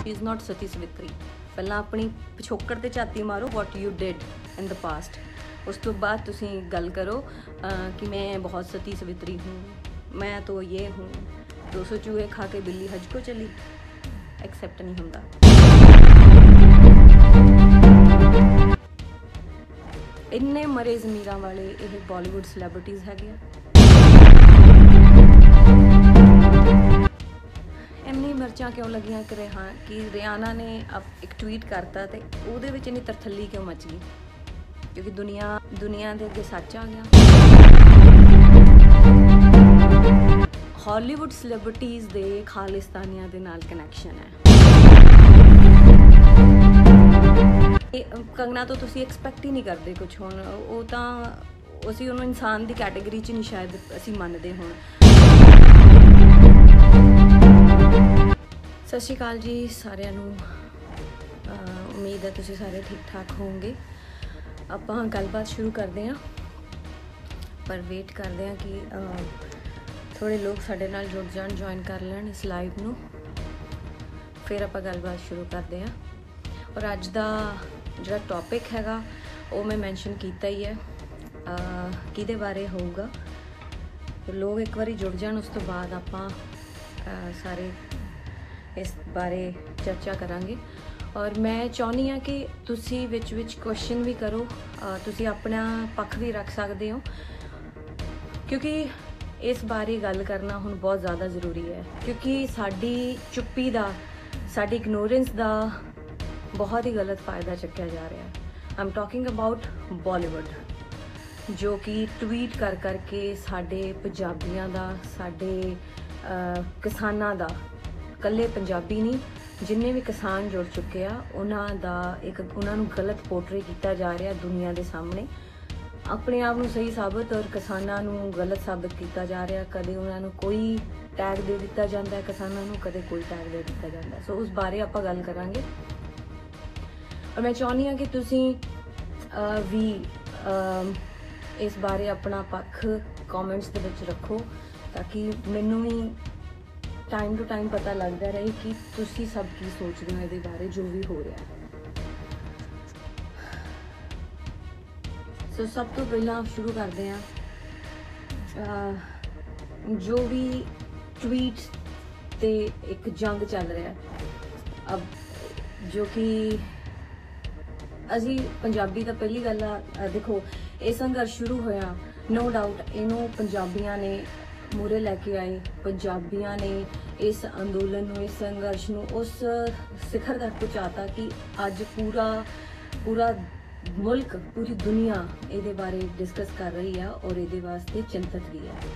She is not Sati Savitri. पहला अपनी पिछोकड़ ते झाती मारो what you did in the past, उस तो बाद तुसी गल करो कि मैं बहुत सती सवित्री हूँ, मैं तो ये हूँ, 200 चूहे खा के बिल्ली हज को चली। एक्सेप्ट नहीं होंदा। इन्ने मरे ज़मीरां वाले ये बॉलीवुड सैलेब्रिटीज़ हैगे आ। इन्नी मिर्चां क्यों लगियां कि रियाना ने एक ट्वीट करता ते उहदे विच इन्नी तरथली क्यों मच गई? क्योंकि दुनिया दे अगे सच आ गया। हॉलीवुड सैलेब्रिटीज़ दे खालिस्तानियां दे नाल कनैक्शन है। कंगना तो तुसी एक्सपैक्ट ही नहीं करते कुछ हुण, वो तां असीं उहनूं इंसान दी कैटेगरी च नहीं शायद असीं मनदे हुण। सत श्री अकाल जी सारिਆਂ ਨੂੰ, उम्मीद है तुसी सारे ठीक ठाक होंगे। आपां गलबात शुरू करते हैं, पर वेट करते हैं कि थोड़े लोग साडे नाल जुड़ जाण, ज्वाइन कर लैण इस लाइव नूं, फिर आपां गलबात शुरू करते हैं। और अज दा जिहड़ा टॉपिक हैगा वो मैं मैंशन कीता ही है, किहदे बारे होऊगा। लोग एक बारी जुड़ जाण, उस तो बाद आपां सारे इस बारे चर्चा करांगे। और मैं चाहुंदी हाँ कि तुसी विच क्वेश्चन भी करो, तुसी अपना पक्ष भी रख सकते हो, क्योंकि इस बारे गल करना हुण बहुत ज़्यादा ज़रूरी है। क्योंकि साडी चुप्पी दा, साडी इग्नोरेंस दा बहुत ही गलत फ़ायदा चुक्या जा रहा है। I am talking about Bollywood, जो कि ट्वीट कर करके साडे पंजाबियां दा, साडे किसानां दा, कल्ले पंजाबी नहीं, जिन्ने भी किसान जुड़ चुके आ उन्हां दा एक उन्होंने गलत पोर्ट्रे किया जा रहा दुनिया के सामने। अपने आप को सही साबित और किसानां नूं गलत साबित किया जा रहा। कदे उन्होंने कोई टैग दे दिता जाता है किसानां नूं, कदे कोई टैग दे दिता जाता है। सो उस बारे आपां गल करांगे। और मैं चाहुंदी हाँ कि तुसी भी इस बारे अपना पक्ष कॉमेंट्स दे विच रखो, ताकि मैनूं भी टाइम टू टाइम पता लगता रहे कि तुसी सब की सोचते हो ये बारे, जो भी हो रहा है। सो सब तो पहला शुरू करते हैं, जो भी ट्वीट ते एक जंग चल रहा है अब, जो कि असी पंजाबी तो पहली गल देखो, ये संघर्ष शुरू होया नो डाउट, इनू पंजाबियां ने मूहरे लैके आए, पंजाबियां ने इस अंदोलन नूं, इस संघर्ष नूं उस शिखर तक पहुँचाता कि अज पूरा मुल्क, पूरी दुनिया ये बारे डिस्कस कर रही है और ये वास्ते चिंतित भी है।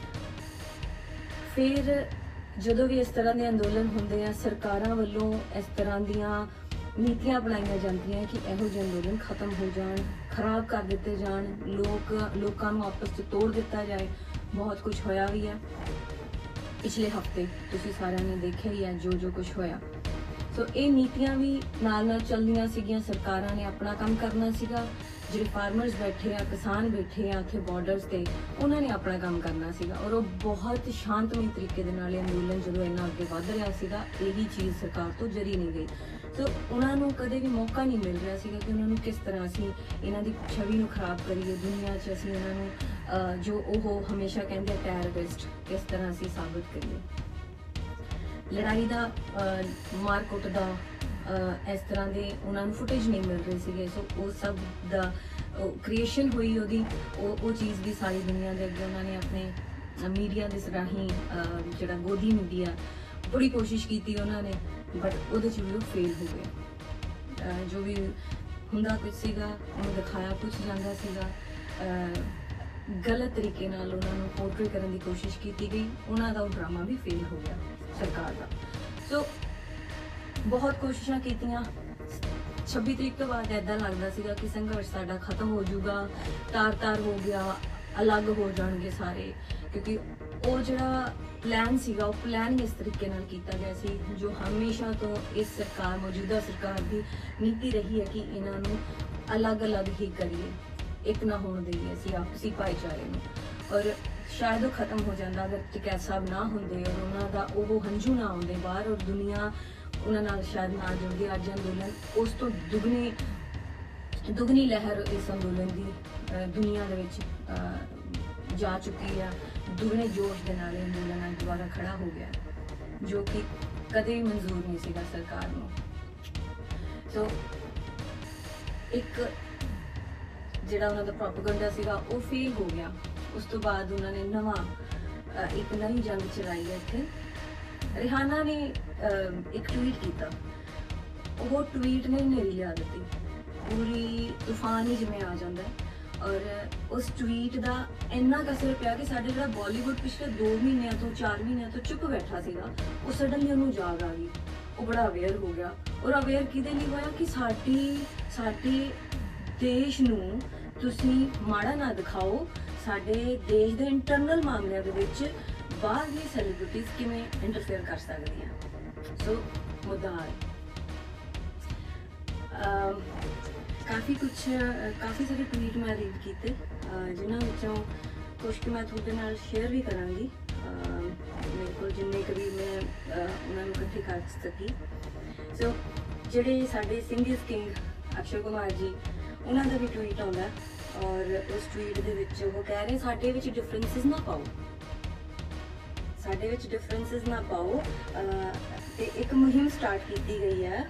फिर जदों भी इस तरह के अंदोलन होंदे हैं, सरकारां वल्लों इस तरह दीयां नीतियां बनाई जांदियां कि इहो जिहे अंदोलन खत्म हो जाण, खराब कर दिते जाण, लोकां नूं आपस च तोड़ दिता जाए। बहुत कुछ होया भी है पिछले हफ्ते, तुसीं सारिआं ने देखिआ ही है जो कुछ होया। सो ये नीतियां भी नाल चलदियां सीगियां, सरकारां ने अपना काम करना सीगा, जिहड़े फार्मर्स बैठे आ, किसान बैठे आ उत्थे बॉर्डर्स ते, उन्होंने अपना काम करना सीगा। और वो बहुत शांतमई तरीके दे नाल अंदोलन जदों इन्ना अगे वध रहा सीगा, यही चीज़ सरकार तो जरी नहीं गई। सो उन्होंने कदे भी मौका नहीं मिल रहा सीगा कि उन्होंने किस तरह असीं इन्हां दी छवि नूं खराब करिए, दुनिया च असीं इन्हां नूं जो ओह हमेशा कहंदे टैररिस्ट, किस तरह असीं साबित करिए। लड़ाई का मारकुट का इस तरह के उन्होंने फुटेज नहीं मिल रही सी। सो वो सब दा क्रिएशन हुई वो चीज़ भी सारी दुनिया के अगे उन्होंने अपने मीडिया के राही, जोड़ा गोदी मीडिया, बड़ी कोशिश की उन्होंने, बट वो भी वो फेल हो गए। जो भी हुंदा कुछ सीगा, उन्हें दिखाया कुछ जाता सीगा, गलत तरीके नाल उन्होंने पोर्ट्रे करने की कोशिश की गई, उन्होंने वो ड्रामा भी फेल हो गया सरकार का। सो बहुत कोशिशें कीतियां, 26 तरीक तो बाद ऐदा लगता सीगा कि संघर्ष साडा खत्म हो जाऊगा, तार हो गया, अलग हो जाएंगे सारे, क्योंकि वो जिहड़ा प्लान सीगा वो प्लान ही इस तरीके नाल कीता गया सी, जो हमेशा तो इस सरकार, मौजूदा सरकार की नीति रही है कि इन्हां नूं अलग अलग ही करिए, एक ना होने देइए असीं आपसी भाईचारे नूं। और शायद वो खत्म हो जाता अगर टिकैत साहब ना होंदे और उन्हों का वो हंझू ना आउंदे बाहर, और दुनिया ਉਹਨਾਂ ਨਾਲ ਸ਼ਾਇਦ ਨਾ ਜੁੜਦੀ। ਅੱਜ ਅੰਦੋਲਨ ਉਸ ਤੋਂ ਦੁਗਣੀ ਲਹਿਰ ਇਸ ਅੰਦੋਲਨ ਦੀ ਦੁਨੀਆ ਦੇ ਵਿੱਚ ਜਾ ਚੁੱਕੀ ਆ। ਦੁਗਣੇ ਜੋਸ਼ ਦੇ ਨਾਲ ਇਹ ਅੰਦੋਲਨ ਅੱਜ ਦੁਬਾਰਾ ਖੜਾ ਹੋ ਗਿਆ, ਜੋ ਕਿ ਕਦੇ ਵੀ ਮਨਜ਼ੂਰ ਨਹੀਂ ਸੀਗਾ ਸਰਕਾਰ ਨੂੰ। ਸੋ ਇੱਕ ਜਿਹੜਾ ਉਹਨਾਂ ਦਾ ਪ੍ਰੋਪੇਗੈਂਡਾ ਸੀਗਾ ਉਹ ਫੇਲ ਹੋ ਗਿਆ। ਉਸ ਤੋਂ ਬਾਅਦ ਉਹਨਾਂ ਨੇ ਇੱਕ ਨਵੀਂ ਜੰਗ ਚਲਾਈ ਹੈ ਇੱਥੇ। ਰਿਹਾਨਾ ਨੇ ਇੱਕ ਟਵੀਟ ਕੀਤਾ, ਉਹ ਟਵੀਟ ਨੇ ਹਨੇਰੀ ਲਿਆ ਦਿੱਤੀ, ਪੂਰੀ ਤੂਫਾਨ ਹੀ ਜਿਵੇਂ ਆ ਜਾਂਦਾ ਹੈ। ਔਰ ਉਸ ਟਵੀਟ ਦਾ ਇੰਨਾ ਕੁ ਅਸਰ ਪਿਆ ਕਿ ਸਾਡੇ ਜਿਹੜਾ ਬਾਲੀਵੁੱਡ ਪਿਛਲੇ 2 ਮਹੀਨਿਆਂ ਤੋਂ 4 ਮਹੀਨਿਆਂ ਤੋਂ ਚੁੱਪ ਬੈਠਾ ਸੀਗਾ, ਉਹ ਸਡਨਲੀ ਉਹਨੂੰ ਜਾਗ ਆ ਗਈ। ਉਹ ਬੜਾ ਅਵੇਅਰ ਹੋ ਗਿਆ। ਔਰ ਅਵੇਅਰ ਕਿਹਦੇ ਲਈ ਹੋਇਆ ਕਿ ਸਾਡੇ ਦੇਸ਼ ਨੂੰ ਤੁਸੀਂ ਮਾੜਾ ਨਾ ਦਿਖਾਓ। ਸਾਡੇ ਦੇਸ਼ ਦੇ ਇੰਟਰਨਲ ਮਾਮਲਿਆਂ ਦੇ ਵਿੱਚ ਬਾਹਰ ਦੀ ਸੈਲੀਬ੍ਰਿਟੀਜ਼ ਕਿਵੇਂ ਇੰਟਰਫੇਅਰ ਕਰ ਸਕਦੀਆਂ। ਸੋ ਮੁੱਦਾ ਹੈ। ਕਾਫੀ ਸਾਰੇ ਟਵੀਟ ਮੈਂ ਰੀਡ ਕੀਤੇ, ਜਿਨ੍ਹਾਂ ਵਿੱਚੋਂ ਕੁਝ ਕੁ ਮੈਂ ਤੁਹਾਡੇ ਨਾਲ ਸ਼ੇਅਰ ਵੀ ਕਰਾਂਗੀ। ਮੇਰੇ ਕੋਲ ਜਿੰਨੇ ਕੁ ਵੀ ਮੈਂ ਉਹਨਾਂ ਨੂੰ ਇਕੱਠੇ ਕਰ ਸਕੀ। ਸੋ ਜਿਹੜੇ ਸਾਡੇ ਸਿੰਗਿੰਗ ਕਿੰਗ ਅਕਸ਼ੇ ਕੁਮਾਰ ਜੀ, ਉਹਨਾਂ ਦਾ ਵੀ ਟਵੀਟ ਆਉਂਦਾ ਔਰ ਉਸ ਟਵੀਟ ਦੇ ਵਿੱਚ ਉਹ ਕਹਿ ਰਹੇ ਸਾਡੇ ਵਿੱਚ ਡਿਫਰੈਂਸਿਸ ਨਾ ਪਾਓ, ਤੇ ਇੱਕ ਮੁਹਿੰਮ ਸਟਾਰਟ ਕੀਤੀ ਗਈ ਹੈ,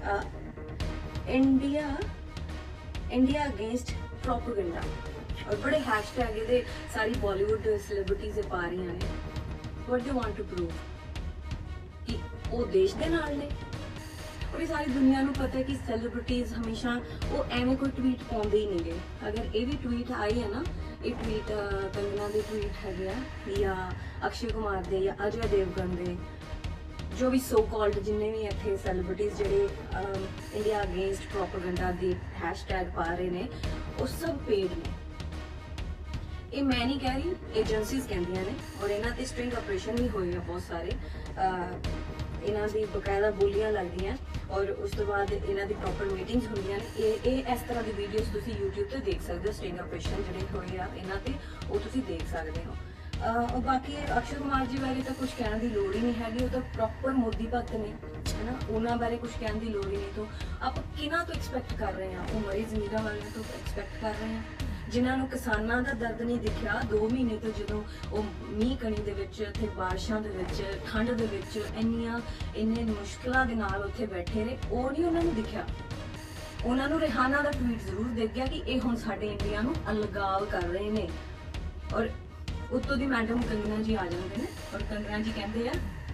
ਇੰਡੀਆ ਅਗੇਂਸਟ ਪ੍ਰੋਪੇਗੈਂਡਾ। ਔਰ ਬੜੇ ਹੈਸ਼ਟੈਗ ਇਹਦੇ ਸਾਰੀ ਬਾਲੀਵੁੱਡ ਸੈਲੀਬ੍ਰਿਟੀਜ਼ ਪਾ ਰਹੀਆਂ ਨੇ। What do want to prove ਕਿ ਉਹ ਦੇਸ਼ ਦੇ ਨਾਲ ਨੇ। ਔਰ ਇਹ ਸਾਰੀ ਦੁਨੀਆ ਨੂੰ ਪਤਾ ਹੈ ਕਿ ਸੈਲੀਬ੍ਰਿਟੀਜ਼ ਹਮੇਸ਼ਾ ਉਹ ਐਵੇਂ ਕੋਈ ਟਵੀਟ ਪਾਉਂਦੇ ਹੀ ਨਹੀਂਗੇ। ਅਗਰ ਇਹ ਵੀ ਟਵੀਟ ਆਈ ਹੈ ਨਾ, ਇਹ ਟਵੀਟ ਕੰਗਨਾ ਦੇ ਟਵੀਟ ਹੈਗੇ ਆ ਜਾਂ ਅਕਸ਼ੇ ਕੁਮਾਰ ਦੇ ਜਾਂ ਅਜੇ ਦੇਵਗਨ ਦੇ, ਜੋ ਵੀ ਸੋ ਕਾਲਡ ਜਿੰਨੇ ਵੀ ਇੱਥੇ ਸੈਲੀਬ੍ਰਿਟੀਜ਼ ਜਿਹੜੇ ਇੰਡੀਆ ਅਗੇਂਸਟ ਪ੍ਰੋਪੇਗੈਂਡਾ ਦੇ ਹੈਸ਼ਟੈਗ ਪਾ ਰਹੇ ਨੇ, ਉਹ ਸਭ ਪੇਡ ਨੇ। ਇਹ ਮੈਂ ਨਹੀਂ ਕਹਿ ਰਹੀ, ਏਜੰਸੀਜ਼ ਕਹਿੰਦੀਆਂ ਨੇ। ਔਰ ਇਹਨਾਂ ਤੇ ਸਟ੍ਰਿੰਗ ਆਪਰੇਸ਼ਨ ਵੀ ਹੋਏ ਆ ਬਹੁਤ ਸਾਰੇ। ਇਹਨਾਂ ਦੀ ਬਕਾਇਦਾ ਬੋਲੀਆਂ ਲੱਗਦੀਆਂ ਔਰ ਉਸ ਤੋਂ ਬਾਅਦ ਇਹਨਾਂ ਦੀ ਪ੍ਰੋਪਰ ਮੀਟਿੰਗਸ ਹੁੰਦੀਆਂ ਨੇ। ਇਹ ਇਸ ਤਰ੍ਹਾਂ ਦੀ ਵੀਡੀਓਜ਼ ਤੁਸੀਂ YouTube ਤੇ ਦੇਖ ਸਕਦੇ ਹੋ। ਸਟ੍ਰਿੰਗ ਆਪਰੇਸ਼ਨ ਜਿਹੜੇ ਹੋਏ ਆ ਇਹਨਾਂ ਤੇ, ਉਹ ਤੁਸੀਂ ਦੇਖ ਸਕਦੇ ਹੋ। ਬਾਕੀ ਅਕਸ਼ੇ ਕੁਮਾਰ ਜੀ ਬਾਰੇ ਤਾਂ ਕੁਝ ਕਹਿਣ ਦੀ ਲੋੜ ਹੀ ਨਹੀਂ ਹੈਗੀ। ਉਹ ਤਾਂ ਪ੍ਰੋਪਰ ਮੋਦੀ ਭਗਤ ਨੇ, ਹੈ ਨਾ। ਉਹਨਾਂ ਬਾਰੇ ਕੁਝ ਕਹਿਣ ਦੀ ਲੋੜ ਹੀ ਨਹੀਂ। ਤੋਂ ਆਪਾਂ ਕਿਹਨਾਂ ਤੋਂ ਐਕਸਪੈਕਟ ਕਰ ਰਹੇ ਹਾਂ? ਉਹ ਮਰੀ ਜ਼ਮੀਰਾਂ ਵਾਲਿਆਂ ਤੋਂ ਐਕਸਪੈਕਟ ਕਰ ਰਹੇ ਹਾਂ, ਜਿਨ੍ਹਾਂ ਨੂੰ ਕਿਸਾਨਾਂ ਦਾ ਦਰਦ ਨਹੀਂ ਦਿਖਿਆ 2 ਮਹੀਨੇ ਤੋਂ, ਜਦੋਂ ਉਹ ਮੀਂਹ ਕਣੀ ਦੇ ਵਿੱਚ, ਇੱਥੇ ਬਾਰਿਸ਼ਾਂ ਦੇ ਵਿੱਚ, ਠੰਡ ਦੇ ਵਿੱਚ ਇੰਨੇ ਮੁਸ਼ਕਿਲਾਂ ਦੇ ਨਾਲ ਉੱਥੇ ਬੈਠੇ ਨੇ। ਉਹ ਨਹੀਂ ਉਹਨਾਂ ਨੂੰ ਦਿਖਿਆ। ਉਹਨਾਂ ਨੂੰ ਰਿਹਾਨਾ ਦਾ ਟਵੀਟ ਜ਼ਰੂਰ ਦਿਖ ਗਿਆ ਕਿ ਇਹ ਹੁਣ ਸਾਡੇ ਇੰਡੀਆ ਨੂੰ ਅਲਗਾਵ ਕਰ ਰਹੇ ਨੇ। ਔਰ ਉੱਤੋਂ ਦੀ ਮੈਡਮ ਕੰਗਨਾ ਜੀ ਆ ਜਾਂਦੇ ਨੇ ਔਰ ਕੰਗਨਾ ਜੀ ਕਹਿੰਦੇ ਆ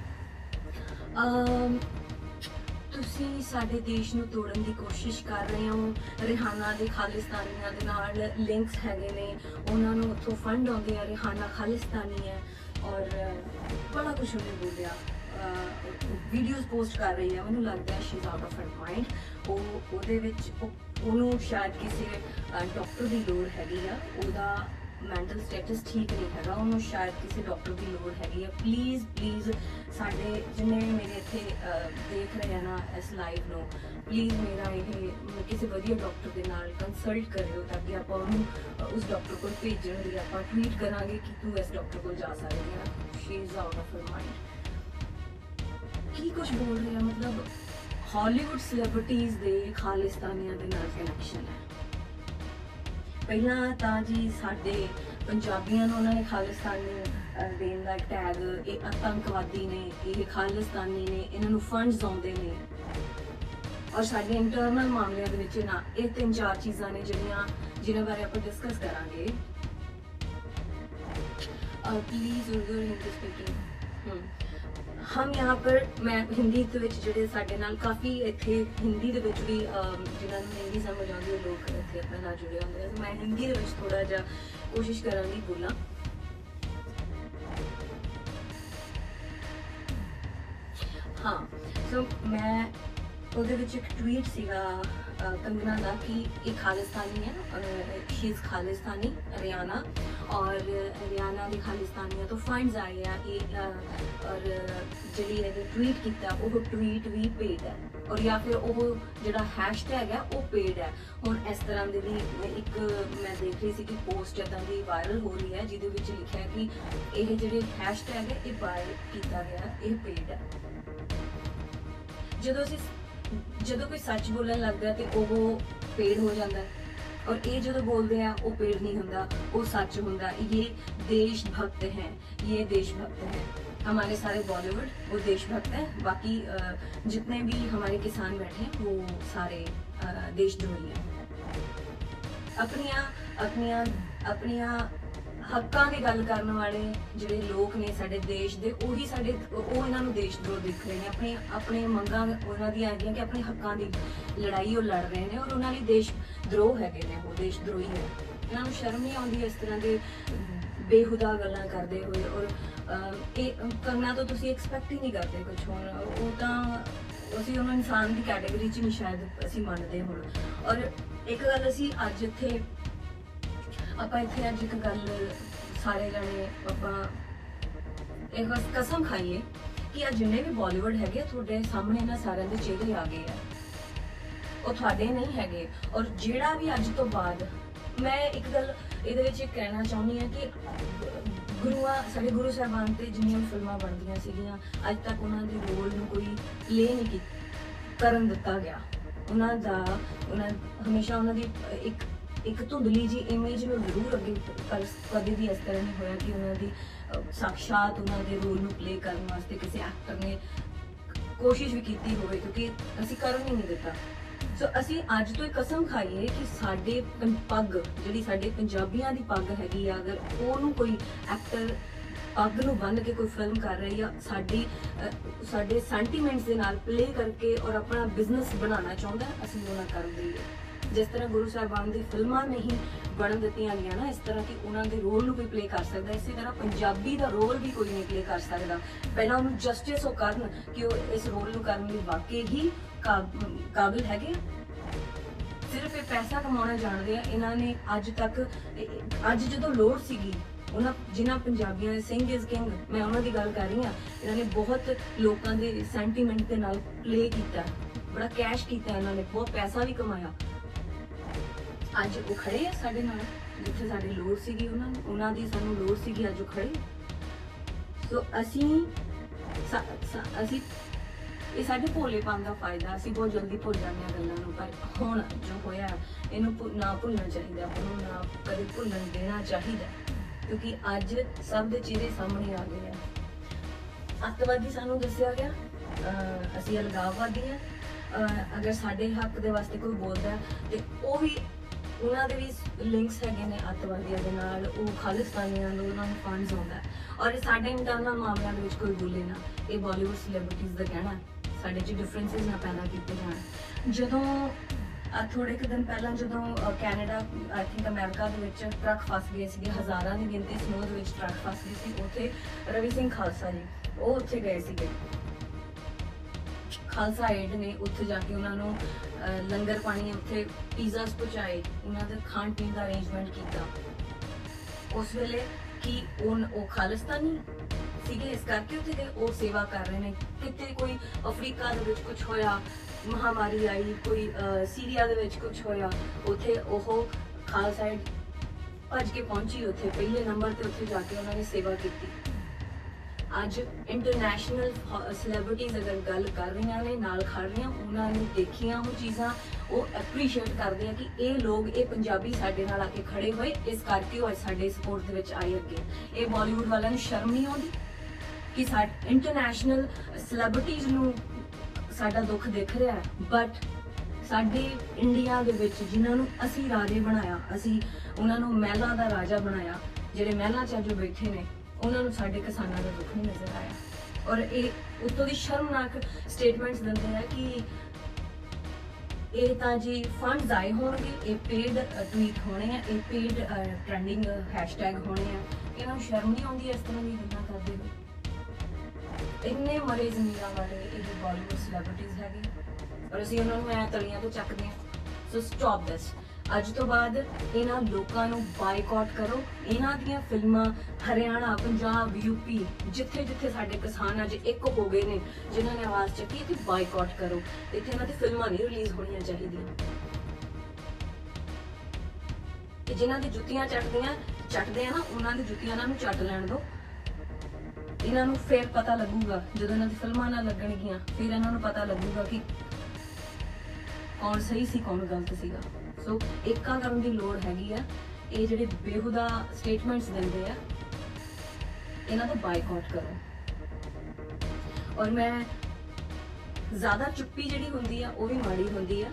ਤੁਸੀਂ ਸਾਡੇ ਦੇਸ਼ ਨੂੰ ਤੋੜਨ ਦੀ ਕੋਸ਼ਿਸ਼ ਕਰ ਰਹੇ ਹੋ। ਰਿਹਾਨਾ ਦੇ ਖਾਲਿਸਤਾਨੀਆਂ ਦੇ ਨਾਲ ਲਿੰਕਸ ਹੈਗੇ ਨੇ, ਉਹਨਾਂ ਨੂੰ ਉੱਥੋਂ ਫੰਡ ਆਉਂਦੇ ਆ। ਰਿਹਾਨਾ ਖਾਲਿਸਤਾਨੀ ਹੈ। ਔਰ ਬੜਾ ਕੁਛ ਉਹਨੇ ਬੋਲਿਆ। ਵੀਡੀਓਜ਼ ਪੋਸਟ ਕਰ ਰਹੀ ਹੈ। ਮੈਨੂੰ ਲੱਗਦਾ she is out of her mind. ਉਹਦੇ ਵਿੱਚ ਉਹਨੂੰ ਸ਼ਾਇਦ ਕਿਸੇ ਡਾਕਟਰ ਦੀ ਲੋੜ ਹੈਗੀ ਆ। ਉਹਦਾ ਮੈਂਟਲ ਸਟੇਟਸ ਠੀਕ ਨਹੀਂ ਹੈਗਾ। ਉਹਨੂੰ ਸ਼ਾਇਦ ਕਿਸੇ ਡਾਕਟਰ ਦੀ ਲੋੜ ਹੈਗੀ ਆ। ਪਲੀਜ਼ ਸਾਡੇ ਜਿੰਨੇ ਮੇਰੇ ਇੱਥੇ ਦੇਖ ਰਹੇ ਆ ਨਾ ਇਸ ਲਾਈਵ ਨੂੰ, ਪਲੀਜ਼ ਮੇਰਾ ਇਹ ਕਿਸੇ ਵਧੀਆ ਡਾਕਟਰ ਦੇ ਨਾਲ ਕੰਸਲਟ ਕਰਿਓ ਤਾਂ ਕਿ ਆਪਾਂ ਉਹਨੂੰ ਉਸ ਡਾਕਟਰ ਕੋਲ ਭੇਜਣ ਲਈ ਆਪਾਂ ਟਵੀਟ ਕਰਾਂਗੇ ਕਿ ਤੂੰ ਇਸ ਡਾਕਟਰ ਕੋਲ ਜਾ ਸਕਦੀ ਆ। She is out of her mind. ਕੀ ਕੁਝ ਬੋਲ ਰਹੇ ਆ? ਮਤਲਬ ਹਾਲੀਵੁੱਡ ਸੈਲੀਬ੍ਰਿਟੀਜ਼ ਦੇ ਖਾਲਿਸਤਾਨੀਆਂ ਦੇ ਨਾਲ ਕਨੈਕਸ਼ਨ ਹੈ। ਪਹਿਲਾਂ ਤਾਂ ਜੀ ਸਾਡੇ ਪੰਜਾਬੀਆਂ ਨੂੰ ਉਹਨਾਂ ਨੇ ਖਾਲਿਸਤਾਨੀ ਦੇਣ ਦਾ ਟੈਗ, ਇਹ ਆਤੰਕਵਾਦੀ ਨੇ, ਇਹ ਖਾਲਿਸਤਾਨੀ ਨੇ, ਇਹਨਾਂ ਨੂੰ ਫੰਡਸ ਆਉਂਦੇ ਨੇ। ਔਰ ਸਾਡੇ ਇੰਟਰਨਲ ਮਾਮਲਿਆਂ ਦੇ ਵਿੱਚ ਨਾ ਇਹ 3-4 ਚੀਜ਼ਾਂ ਨੇ ਜਿਨ੍ਹਾਂ ਬਾਰੇ ਆਪਾਂ ਡਿਸਕਸ ਕਰਾਂਗੇ। प्लीज उर्दू और हिंदी स्पीकिंग। हम यहाँ पर मैं हिंदी ਦੇ ਵਿੱਚ ਜਿਹੜੇ ਸਾਡੇ ਨਾਲ ਕਾਫੀ ਇੱਥੇ ਹਿੰਦੀ ਦੇ ਵਿੱਚ ਵੀ ਜਿਨ੍ਹਾਂ ਨੂੰ ਹਿੰਦੀ ਸਮਝ ਆਉਂਦੀ ਹੈ ਲੋਕ ਇੱਥੇ ਆਪਣੇ ਨਾਲ ਜੁੜੇ ਹੁੰਦੇ ਆ। ਮੈਂ ਹਿੰਦੀ ਦੇ ਵਿੱਚ ਥੋੜਾ ਜਿਹਾ ਕੋਸ਼ਿਸ਼ ਕਰਾਂਗੀ ਬੋਲਾਂ। हाँ सो मैं ਉਹਦੇ ਵਿੱਚ ਇੱਕ ਟਵੀਟ ਸੀਗਾ कंगना का कि एक खालिस्तानी है और शी इज़ खालिस्तानी हरियाणा और हरियाणा के खालिस्तानियों तो फंड्स आए हैं और जी ट्वीट किया वो ट्वीट भी पेड है और या फिर वो जो हैशटैग है वो पेड है। हुण इस तरह के भी एक मैं देख रही थी कि पोस्ट इदां दी वायरल हो रही है जिहदे विच लिखिया कि ये जिहड़े हैशटैग है ये बाय किया गया ये पेड है। ਜਦੋਂ कोई सच बोलन लगता है तो वो पेड़ हो जाता है, और ये जो बोलते हैं वो पेड़ नहीं होंदा, वो सच होंदा। ये देशभक्त हैं, ये देशभक्त हैं। हमारे सारे बॉलीवुड वो देशभक्त हैं। बाकी जितने भी हमारे किसान बैठे हैं वो सारे देशद्रोही हैं। अपनियां हक्कां की गल करन वाले जिहड़े लोग ने साडे देश दे, ओही साडे ਉਹ ਇਹਨਾਂ ਨੂੰ ਦੇਸ਼द्रोह दिख रहे ਨੇ। अपने ਮੰਗਾਂ ਉਹਨਾਂ ਦੀਆਂ ਹੈਗੀਆਂ कि अपने हक्कां की लड़ाई ਉਹ लड़ रहे हैं, और ਉਹਨਾਂ ਲਈ ਦੇਸ਼द्रोह ਹੈਗੇ ਨੇ, ਉਹ ਦੇਸ਼द्रोही है। ਇਹਨਾਂ ਨੂੰ ਸ਼ਰਮ नहीं ਆਉਂਦੀ ਇਸ ਤਰ੍ਹਾਂ ਦੇ ਬੇਹੁਦਾ ਗੱਲਾਂ ਕਰਦੇ ਹੋਏ, और ਇਹ ਕਰਨਾ ਤਾਂ ਤੁਸੀਂ ਐਕਸਪੈਕਟ ਹੀ ਨਹੀਂ ਕਰਦੇ ਕੁਝ। ਹੁਣ ਉਹ ਤਾਂ ਅਸੀਂ ਉਹਨਾਂ ਇਨਸਾਨ ਦੀ ਕੈਟਾਗਰੀ 'ਚ ਨਹੀਂ ਸ਼ਾਇਦ ਅਸੀਂ ਮੰਨਦੇ ਹੁਣ। ਔਰ ਇੱਕ ਗੱਲ ਅਸੀਂ ਅੱਜ ਇੱਥੇ ਆਪਾਂ ਇੱਥੇ ਅੱਜ ਇੱਕ ਗੱਲ ਸਾਰੇ ਜਣੇ ਆਪਾਂ ਇੱਕ ਕਸਮ ਖਾਈਏ ਕਿ ਅੱਜ ਜਿੰਨੇ ਵੀ ਬਾਲੀਵੁੱਡ ਹੈਗੇ ਤੁਹਾਡੇ ਸਾਹਮਣੇ ਨਾ ਸਾਰਿਆਂ ਦੇ ਚਿਹਰੇ ਆ ਗਏ ਆ, ਉਹ ਤੁਹਾਡੇ ਨਹੀਂ ਹੈਗੇ। ਔਰ ਜਿਹੜਾ ਵੀ ਅੱਜ ਤੋਂ ਬਾਅਦ, ਮੈਂ ਇੱਕ ਗੱਲ ਇਹਦੇ ਵਿੱਚ ਕਹਿਣਾ ਚਾਹੁੰਦੀ ਹਾਂ ਕਿ ਸਾਡੇ ਗੁਰੂ ਸਾਹਿਬਾਨ ਤੇ ਜਿੰਨੀਆਂ ਵੀ ਫਿਲਮਾਂ ਬਣਦੀਆਂ ਸੀਗੀਆਂ, ਅੱਜ ਤੱਕ ਉਹਨਾਂ ਦੇ ਰੋਲ ਨੂੰ ਕੋਈ ਪਲੇ ਨਹੀਂ ਕਰਨ ਦਿੱਤਾ ਗਿਆ। ਉਹਨਾਂ ਹਮੇਸ਼ਾ ਉਹਨਾਂ ਦੀ ਇੱਕ ਧੁੰਦਲੀ ਜੀ ਇਮੇਜ ਨੂੰ ਜ਼ਰੂਰ ਅੱਗੇ, ਪਰ ਕਦੇ ਵੀ ਇਸ ਤਰ੍ਹਾਂ ਨਹੀਂ ਹੋਇਆ ਕਿ ਉਹਨਾਂ ਦੀ ਸਾਕਸ਼ਾਤ ਉਹਨਾਂ ਦੇ ਰੋਲ ਨੂੰ ਪਲੇ ਕਰਨ ਵਾਸਤੇ ਕਿਸੇ ਐਕਟਰ ਨੇ ਕੋਸ਼ਿਸ਼ ਵੀ ਕੀਤੀ ਹੋਵੇ, ਕਿਉਂਕਿ ਅਸੀਂ ਕਰਨ ਹੀ ਨਹੀਂ ਦਿੱਤਾ। ਸੋ ਅਸੀਂ ਅੱਜ ਤੋਂ ਇੱਕ ਕਸਮ ਖਾਈਏ ਕਿ ਸਾਡੇ ਪੱਗ ਜਿਹੜੀ ਸਾਡੇ ਪੰਜਾਬੀਆਂ ਦੀ ਪੱਗ ਹੈਗੀ ਆ, ਅਗਰ ਉਹਨੂੰ ਕੋਈ ਐਕਟਰ ਪੱਗ ਨੂੰ ਬੰਨ੍ਹ ਕੇ ਕੋਈ ਫਿਲਮ ਕਰ ਰਿਹਾ ਜਾਂ ਸਾਡੇ ਸੈਂਟੀਮੈਂਟਸ ਦੇ ਨਾਲ ਪਲੇ ਕਰਕੇ ਔਰ ਆਪਣਾ ਬਿਜ਼ਨਸ ਬਣਾਉਣਾ ਚਾਹੁੰਦਾ, ਅਸੀਂ ਉਹ ਨਾ ਕਰਨ ਦਈਏ। ਜਿਸ ਤਰ੍ਹਾਂ ਗੁਰੂ ਸਾਹਿਬਾਨ ਦੀ ਫਿਲਮਾਂ ਨਹੀਂ ਬਣਨ ਦਿੱਤੀਆਂ ਗਈਆਂ ਨਾ, ਇਸ ਤਰ੍ਹਾਂ ਕਿ ਉਹਨਾਂ ਦੇ ਰੋਲ ਨੂੰ ਕੋਈ ਪਲੇ ਕਰ ਸਕਦਾ, ਇਸੇ ਤਰ੍ਹਾਂ ਪੰਜਾਬੀ ਦਾ ਰੋਲ ਵੀ ਕੋਈ ਨਹੀਂ ਪਲੇ ਕਰ ਸਕਦਾ। ਪਹਿਲਾਂ ਉਹਨੂੰ ਜਸਟਿਸ ਉਹ ਕਰਨ ਕਿ ਉਹ ਇਸ ਰੋਲ ਨੂੰ ਕਰਨ ਲਈ ਵਾਕਈ ਹੀ ਕਾਬਿਲ ਹੈਗੇ। ਸਿਰਫ ਇਹ ਪੈਸਾ ਕਮਾਉਣਾ ਜਾਣਦੇ ਆ। ਇਹਨਾਂ ਨੇ ਅੱਜ ਤੱਕ, ਅੱਜ ਜਦੋਂ ਲੋੜ ਸੀਗੀ ਜਿਨ੍ਹਾਂ ਪੰਜਾਬੀਆਂ ਦੇ ਸਿੰਘ ਇਜ਼ ਕਿੰਗ, ਮੈਂ ਉਹਨਾਂ ਦੀ ਗੱਲ ਕਰ ਰਹੀ ਹਾਂ, ਇਹਨਾਂ ਨੇ ਬਹੁਤ ਲੋਕਾਂ ਦੇ ਸੈਂਟੀਮੈਂਟ ਦੇ ਨਾਲ ਪਲੇ ਕੀਤਾ, ਬੜਾ ਕੈਸ਼ ਕੀਤਾ, ਇਹਨਾਂ ਨੇ ਬਹੁਤ ਪੈਸਾ ਵੀ ਕਮਾਇਆ। ਅੱਜ ਉਹ ਖੜੇ ਆ ਸਾਡੇ ਨਾਲ, ਜਿੱਥੇ ਸਾਡੀ ਲੋੜ ਸੀਗੀ ਉਹਨਾਂ ਦੀ ਸਾਨੂੰ ਲੋੜ ਸੀਗੀ, ਅੱਜ ਉਹ ਖੜੇ। ਸੋ ਅਸੀਂ ਇਹ ਸਾਡੇ ਭੋਲੇਪਨ ਦਾ ਫਾਇਦਾ, ਅਸੀਂ ਬਹੁਤ ਜਲਦੀ ਭੁੱਲ ਜਾਂਦੇ ਹਾਂ ਗੱਲਾਂ ਨੂੰ। ਪਰ ਹੁਣ ਜੋ ਹੋਇਆ ਇਹਨੂੰ ਨਾ ਭੁੱਲਣਾ ਚਾਹੀਦਾ, ਆਪਾਂ ਨੂੰ ਨਾ ਕਦੇ ਭੁੱਲਣ ਦੇਣਾ ਚਾਹੀਦਾ, ਕਿਉਂਕਿ ਅੱਜ ਸਭ ਦੇ ਚਿਹਰੇ ਸਾਹਮਣੇ ਆ ਗਏ ਆ। ਅੱਤਵਾਦੀ ਸਾਨੂੰ ਦੱਸਿਆ ਗਿਆ, ਅਸੀਂ ਅਲਗਾਵਵਾਦੀ ਹਾਂ। ਅਗਰ ਸਾਡੇ ਹੱਕ ਦੇ ਵਾਸਤੇ ਕੋਈ ਬੋਲਦਾ ਤੇ ਉਹ ਵੀ, ਉਹਨਾਂ ਦੇ ਵੀ ਲਿੰਕਸ ਹੈਗੇ ਨੇ ਅੱਤਵਾਦੀਆਂ ਦੇ ਨਾਲ, ਉਹ ਖਾਲਿਸਤਾਨੀਆਂ ਨੂੰ ਉਹਨਾਂ ਨੂੰ ਫੰਡਸ ਆਉਂਦਾ। ਔਰ ਸਾਡੇ ਇੰਟਰਨਲ ਮਾਮਲਿਆਂ ਦੇ ਵਿੱਚ ਕੋਈ ਬੋਲੇ ਨਾ, ਇਹ ਬਾਲੀਵੁੱਡ ਸੈਲੀਬ੍ਰਿਟੀਜ਼ ਦਾ ਕਹਿਣਾ, ਸਾਡੇ 'ਚ ਡਿਫਰੈਂਸਿਸ ਨਾ ਪੈਦਾ ਕੀਤੇ ਜਾਣ। ਜਦੋਂ ਥੋੜੇ ਕੁ ਦਿਨ ਪਹਿਲਾਂ ਜਦੋਂ ਕੈਨੇਡਾ, ਆਈ ਥਿੰਕ ਅਮਰੀਕਾ ਦੇ ਵਿੱਚ ਟਰੱਕ ਫਸ ਗਏ ਸੀਗੇ, ਹਜ਼ਾਰਾਂ ਦੀ ਗਿਣਤੀ ਸਨੋ ਦੇ ਵਿੱਚ ਟਰੱਕ ਫਸ ਗਏ ਸੀ, ਉੱਥੇ ਰਵੀ ਸਿੰਘ ਖਾਲਸਾ ਜੀ ਉਹ ਉੱਥੇ ਗਏ ਸੀਗੇ। ਖਾਲਸਾ ਏਡ ਨੇ ਉੱਥੇ ਜਾ ਕੇ ਉਹਨਾਂ ਨੂੰ ਲੰਗਰ ਪਾਣੀ, ਉੱਥੇ ਪੀਜ਼ਾਸ ਪਹੁੰਚਾਏ, ਉਹਨਾਂ ਦੇ ਖਾਣ ਪੀਣ ਦਾ ਅਰੇਂਜਮੈਂਟ ਕੀਤਾ। ਉਸ ਵੇਲੇ ਕਿ ਉਹ ਖਾਲਿਸਤਾਨੀ ਸੀਗੇ, ਇਸ ਕਰਕੇ ਉੱਥੇ ਗਏ, ਉਹ ਸੇਵਾ ਕਰ ਰਹੇ ਨੇ। ਕਿਤੇ ਕੋਈ ਅਫਰੀਕਾ ਦੇ ਵਿੱਚ ਕੁਝ ਹੋਇਆ, ਮਹਾਮਾਰੀ ਆਈ, ਕੋਈ ਸੀਰੀਆ ਦੇ ਵਿੱਚ ਕੁਝ ਹੋਇਆ, ਉੱਥੇ ਉਹ ਖਾਲਸਾ ਏਡ ਭੱਜ ਕੇ ਪਹੁੰਚੀ, ਉੱਥੇ ਪਹਿਲੇ ਨੰਬਰ ਤੇ ਉੱਥੇ ਜਾ ਕੇ ਉਹਨਾਂ ਨੇ ਸੇਵਾ ਕੀਤੀ। ਅੱਜ ਇੰਟਰਨੈਸ਼ਨਲ ਸੈਲੀਬ੍ਰਿਟੀਜ਼ ਅਗਰ ਗੱਲ ਕਰ ਰਹੀਆਂ ਨੇ, ਨਾਲ ਖੜ ਰਹੀਆਂ, ਉਹਨਾਂ ਨੇ ਦੇਖੀਆਂ ਉਹ ਚੀਜ਼ਾਂ, ਉਹ ਐਪਰੀਸ਼ੀਏਟ ਕਰਦੇ ਆ ਕਿ ਇਹ ਲੋਕ, ਇਹ ਪੰਜਾਬੀ ਸਾਡੇ ਨਾਲ ਆ ਕੇ ਖੜੇ ਹੋਏ, ਇਸ ਕਰਕੇ ਉਹ ਸਾਡੇ ਸਪੋਰਟ ਦੇ ਵਿੱਚ ਆਏ ਅੱਗੇ। ਇਹ ਬਾਲੀਵੁੱਡ ਵਾਲਿਆਂ ਨੂੰ ਸ਼ਰਮ ਨਹੀਂ ਆਉਂਦੀ ਕਿ ਸਾਡੇ ਇੰਟਰਨੈਸ਼ਨਲ ਸੈਲੀਬ੍ਰਿਟੀਜ਼ ਨੂੰ ਸਾਡਾ ਦੁੱਖ ਦਿਖ ਰਿਹਾ ਹੈ, ਬਟ ਸਾਡੇ ਇੰਡੀਆ ਦੇ ਵਿੱਚ ਜਿਨ੍ਹਾਂ ਨੂੰ ਅਸੀਂ ਰਾਜੇ ਬਣਾਇਆ, ਅਸੀਂ ਉਹਨਾਂ ਨੂੰ ਮਹਿਲਾਂ ਦਾ ਰਾਜਾ ਬਣਾਇਆ, ਜਿਹੜੇ ਮਹਿਲਾਂ 'ਚ ਅੱਜ ਬੈਠੇ ਨੇ, ਉਹਨਾਂ ਨੂੰ ਸਾਡੇ ਕਿਸਾਨਾਂ ਦਾ ਦੁੱਖ ਨਹੀਂ ਨਜ਼ਰ ਆਇਆ। ਔਰ ਇਹ ਉੱਤੋਂ ਦੀ ਸ਼ਰਮਨਾਕ ਸਟੇਟਮੈਂਟਸ ਦਿੰਦੇ ਆ ਕਿ ਇਹ ਤਾਂ ਜੀ ਫੰਡਸ ਆਏ ਹੋਣਗੇ, ਇਹ ਪੇਡ ਟਵੀਟ ਹੋਣੇ ਆ, ਇਹ ਪੇਡ ਟ੍ਰੈਂਡਿੰਗ ਹੈਸ਼ਟੈਗ ਹੋਣੇ ਆ। ਇਹਨਾਂ ਨੂੰ ਸ਼ਰਮ ਨਹੀਂ ਆਉਂਦੀ ਇਸ ਤਰ੍ਹਾਂ ਦੀ ਗੱਲਾਂ ਕਰਦੇ ਹੋਏ? ਇੰਨੇ ਮਰੇ ਜ਼ਮੀਰਾਂ ਵਾਲੇ ਇਹ ਬਾਲੀਵੁੱਡ ਸੈਲੀਬ੍ਰਿਟੀਜ਼ ਹੈਗੇ, ਔਰ ਅਸੀਂ ਉਹਨਾਂ ਨੂੰ ਐ ਤਲੀਆਂ ਤੋਂ ਚੱਕਦੇ ਹਾਂ। So stop this. ਅੱਜ ਤੋਂ ਬਾਅਦ ਇਹਨਾਂ ਲੋਕਾਂ ਨੂੰ ਬਾਈਕਾਟ ਕਰੋ। ਇਹਨਾਂ ਦੀਆਂ ਫਿਲਮਾਂ ਹਰਿਆਣਾ, ਪੰਜਾਬ, ਯੂਪੀ, ਜਿੱਥੇ ਜਿੱਥੇ ਸਾਡੇ ਕਿਸਾਨ ਅੱਜ ਇੱਕ ਹੋ ਗਏ ਨੇ, ਜਿਨ੍ਹਾਂ ਨੇ ਆਵਾਜ਼ ਚੱਕੀ ਕਿ ਬਾਈਕਾਟ ਕਰੋ, ਇੱਥੇ ਇਹਨਾਂ ਦੀ ਫਿਲਮਾਂ ਨਹੀਂ ਰਿਲੀਜ਼ ਹੋਣੀਆਂ ਚਾਹੀਦੀਆਂ। ਤੇ ਜਿਨ੍ਹਾਂ ਦੀ ਜੁੱਤੀਆਂ ਚੱਟਦੇ ਆ ਨਾ, ਉਹਨਾਂ ਦੀ ਜੁੱਤੀਆਂ ਇਹਨਾਂ ਨੂੰ ਚੱਟ ਲੈਣ ਦਿਓ। ਇਹਨਾਂ ਨੂੰ ਫਿਰ ਪਤਾ ਲੱਗੂਗਾ ਜਦੋਂ ਇਹਨਾਂ ਦੀ ਫਿਲਮਾਂ ਨਾ ਲੱਗਣਗੀਆਂ, ਫਿਰ ਇਹਨਾਂ ਨੂੰ ਪਤਾ ਲੱਗੂਗਾ ਕਿ ਕੌਣ ਸਹੀ ਸੀ ਕੌਣ ਗਲਤ ਸੀਗਾ। ਸੋ ਏਕਾ ਕਰਨ ਦੀ ਲੋੜ ਹੈਗੀ ਆ। ਇਹ ਜਿਹੜੇ ਬੇਹੁਦਾ ਸਟੇਟਮੈਂਟਸ ਦਿੰਦੇ ਆ ਇਹਨਾਂ ਦਾ ਬਾਈਕਾਟ ਕਰੋ। ਔਰ ਮੈਂ ਜ਼ਿਆਦਾ ਚੁੱਪੀ ਜਿਹੜੀ ਹੁੰਦੀ ਆ ਉਹ ਵੀ ਮਾੜੀ ਹੁੰਦੀ ਆ।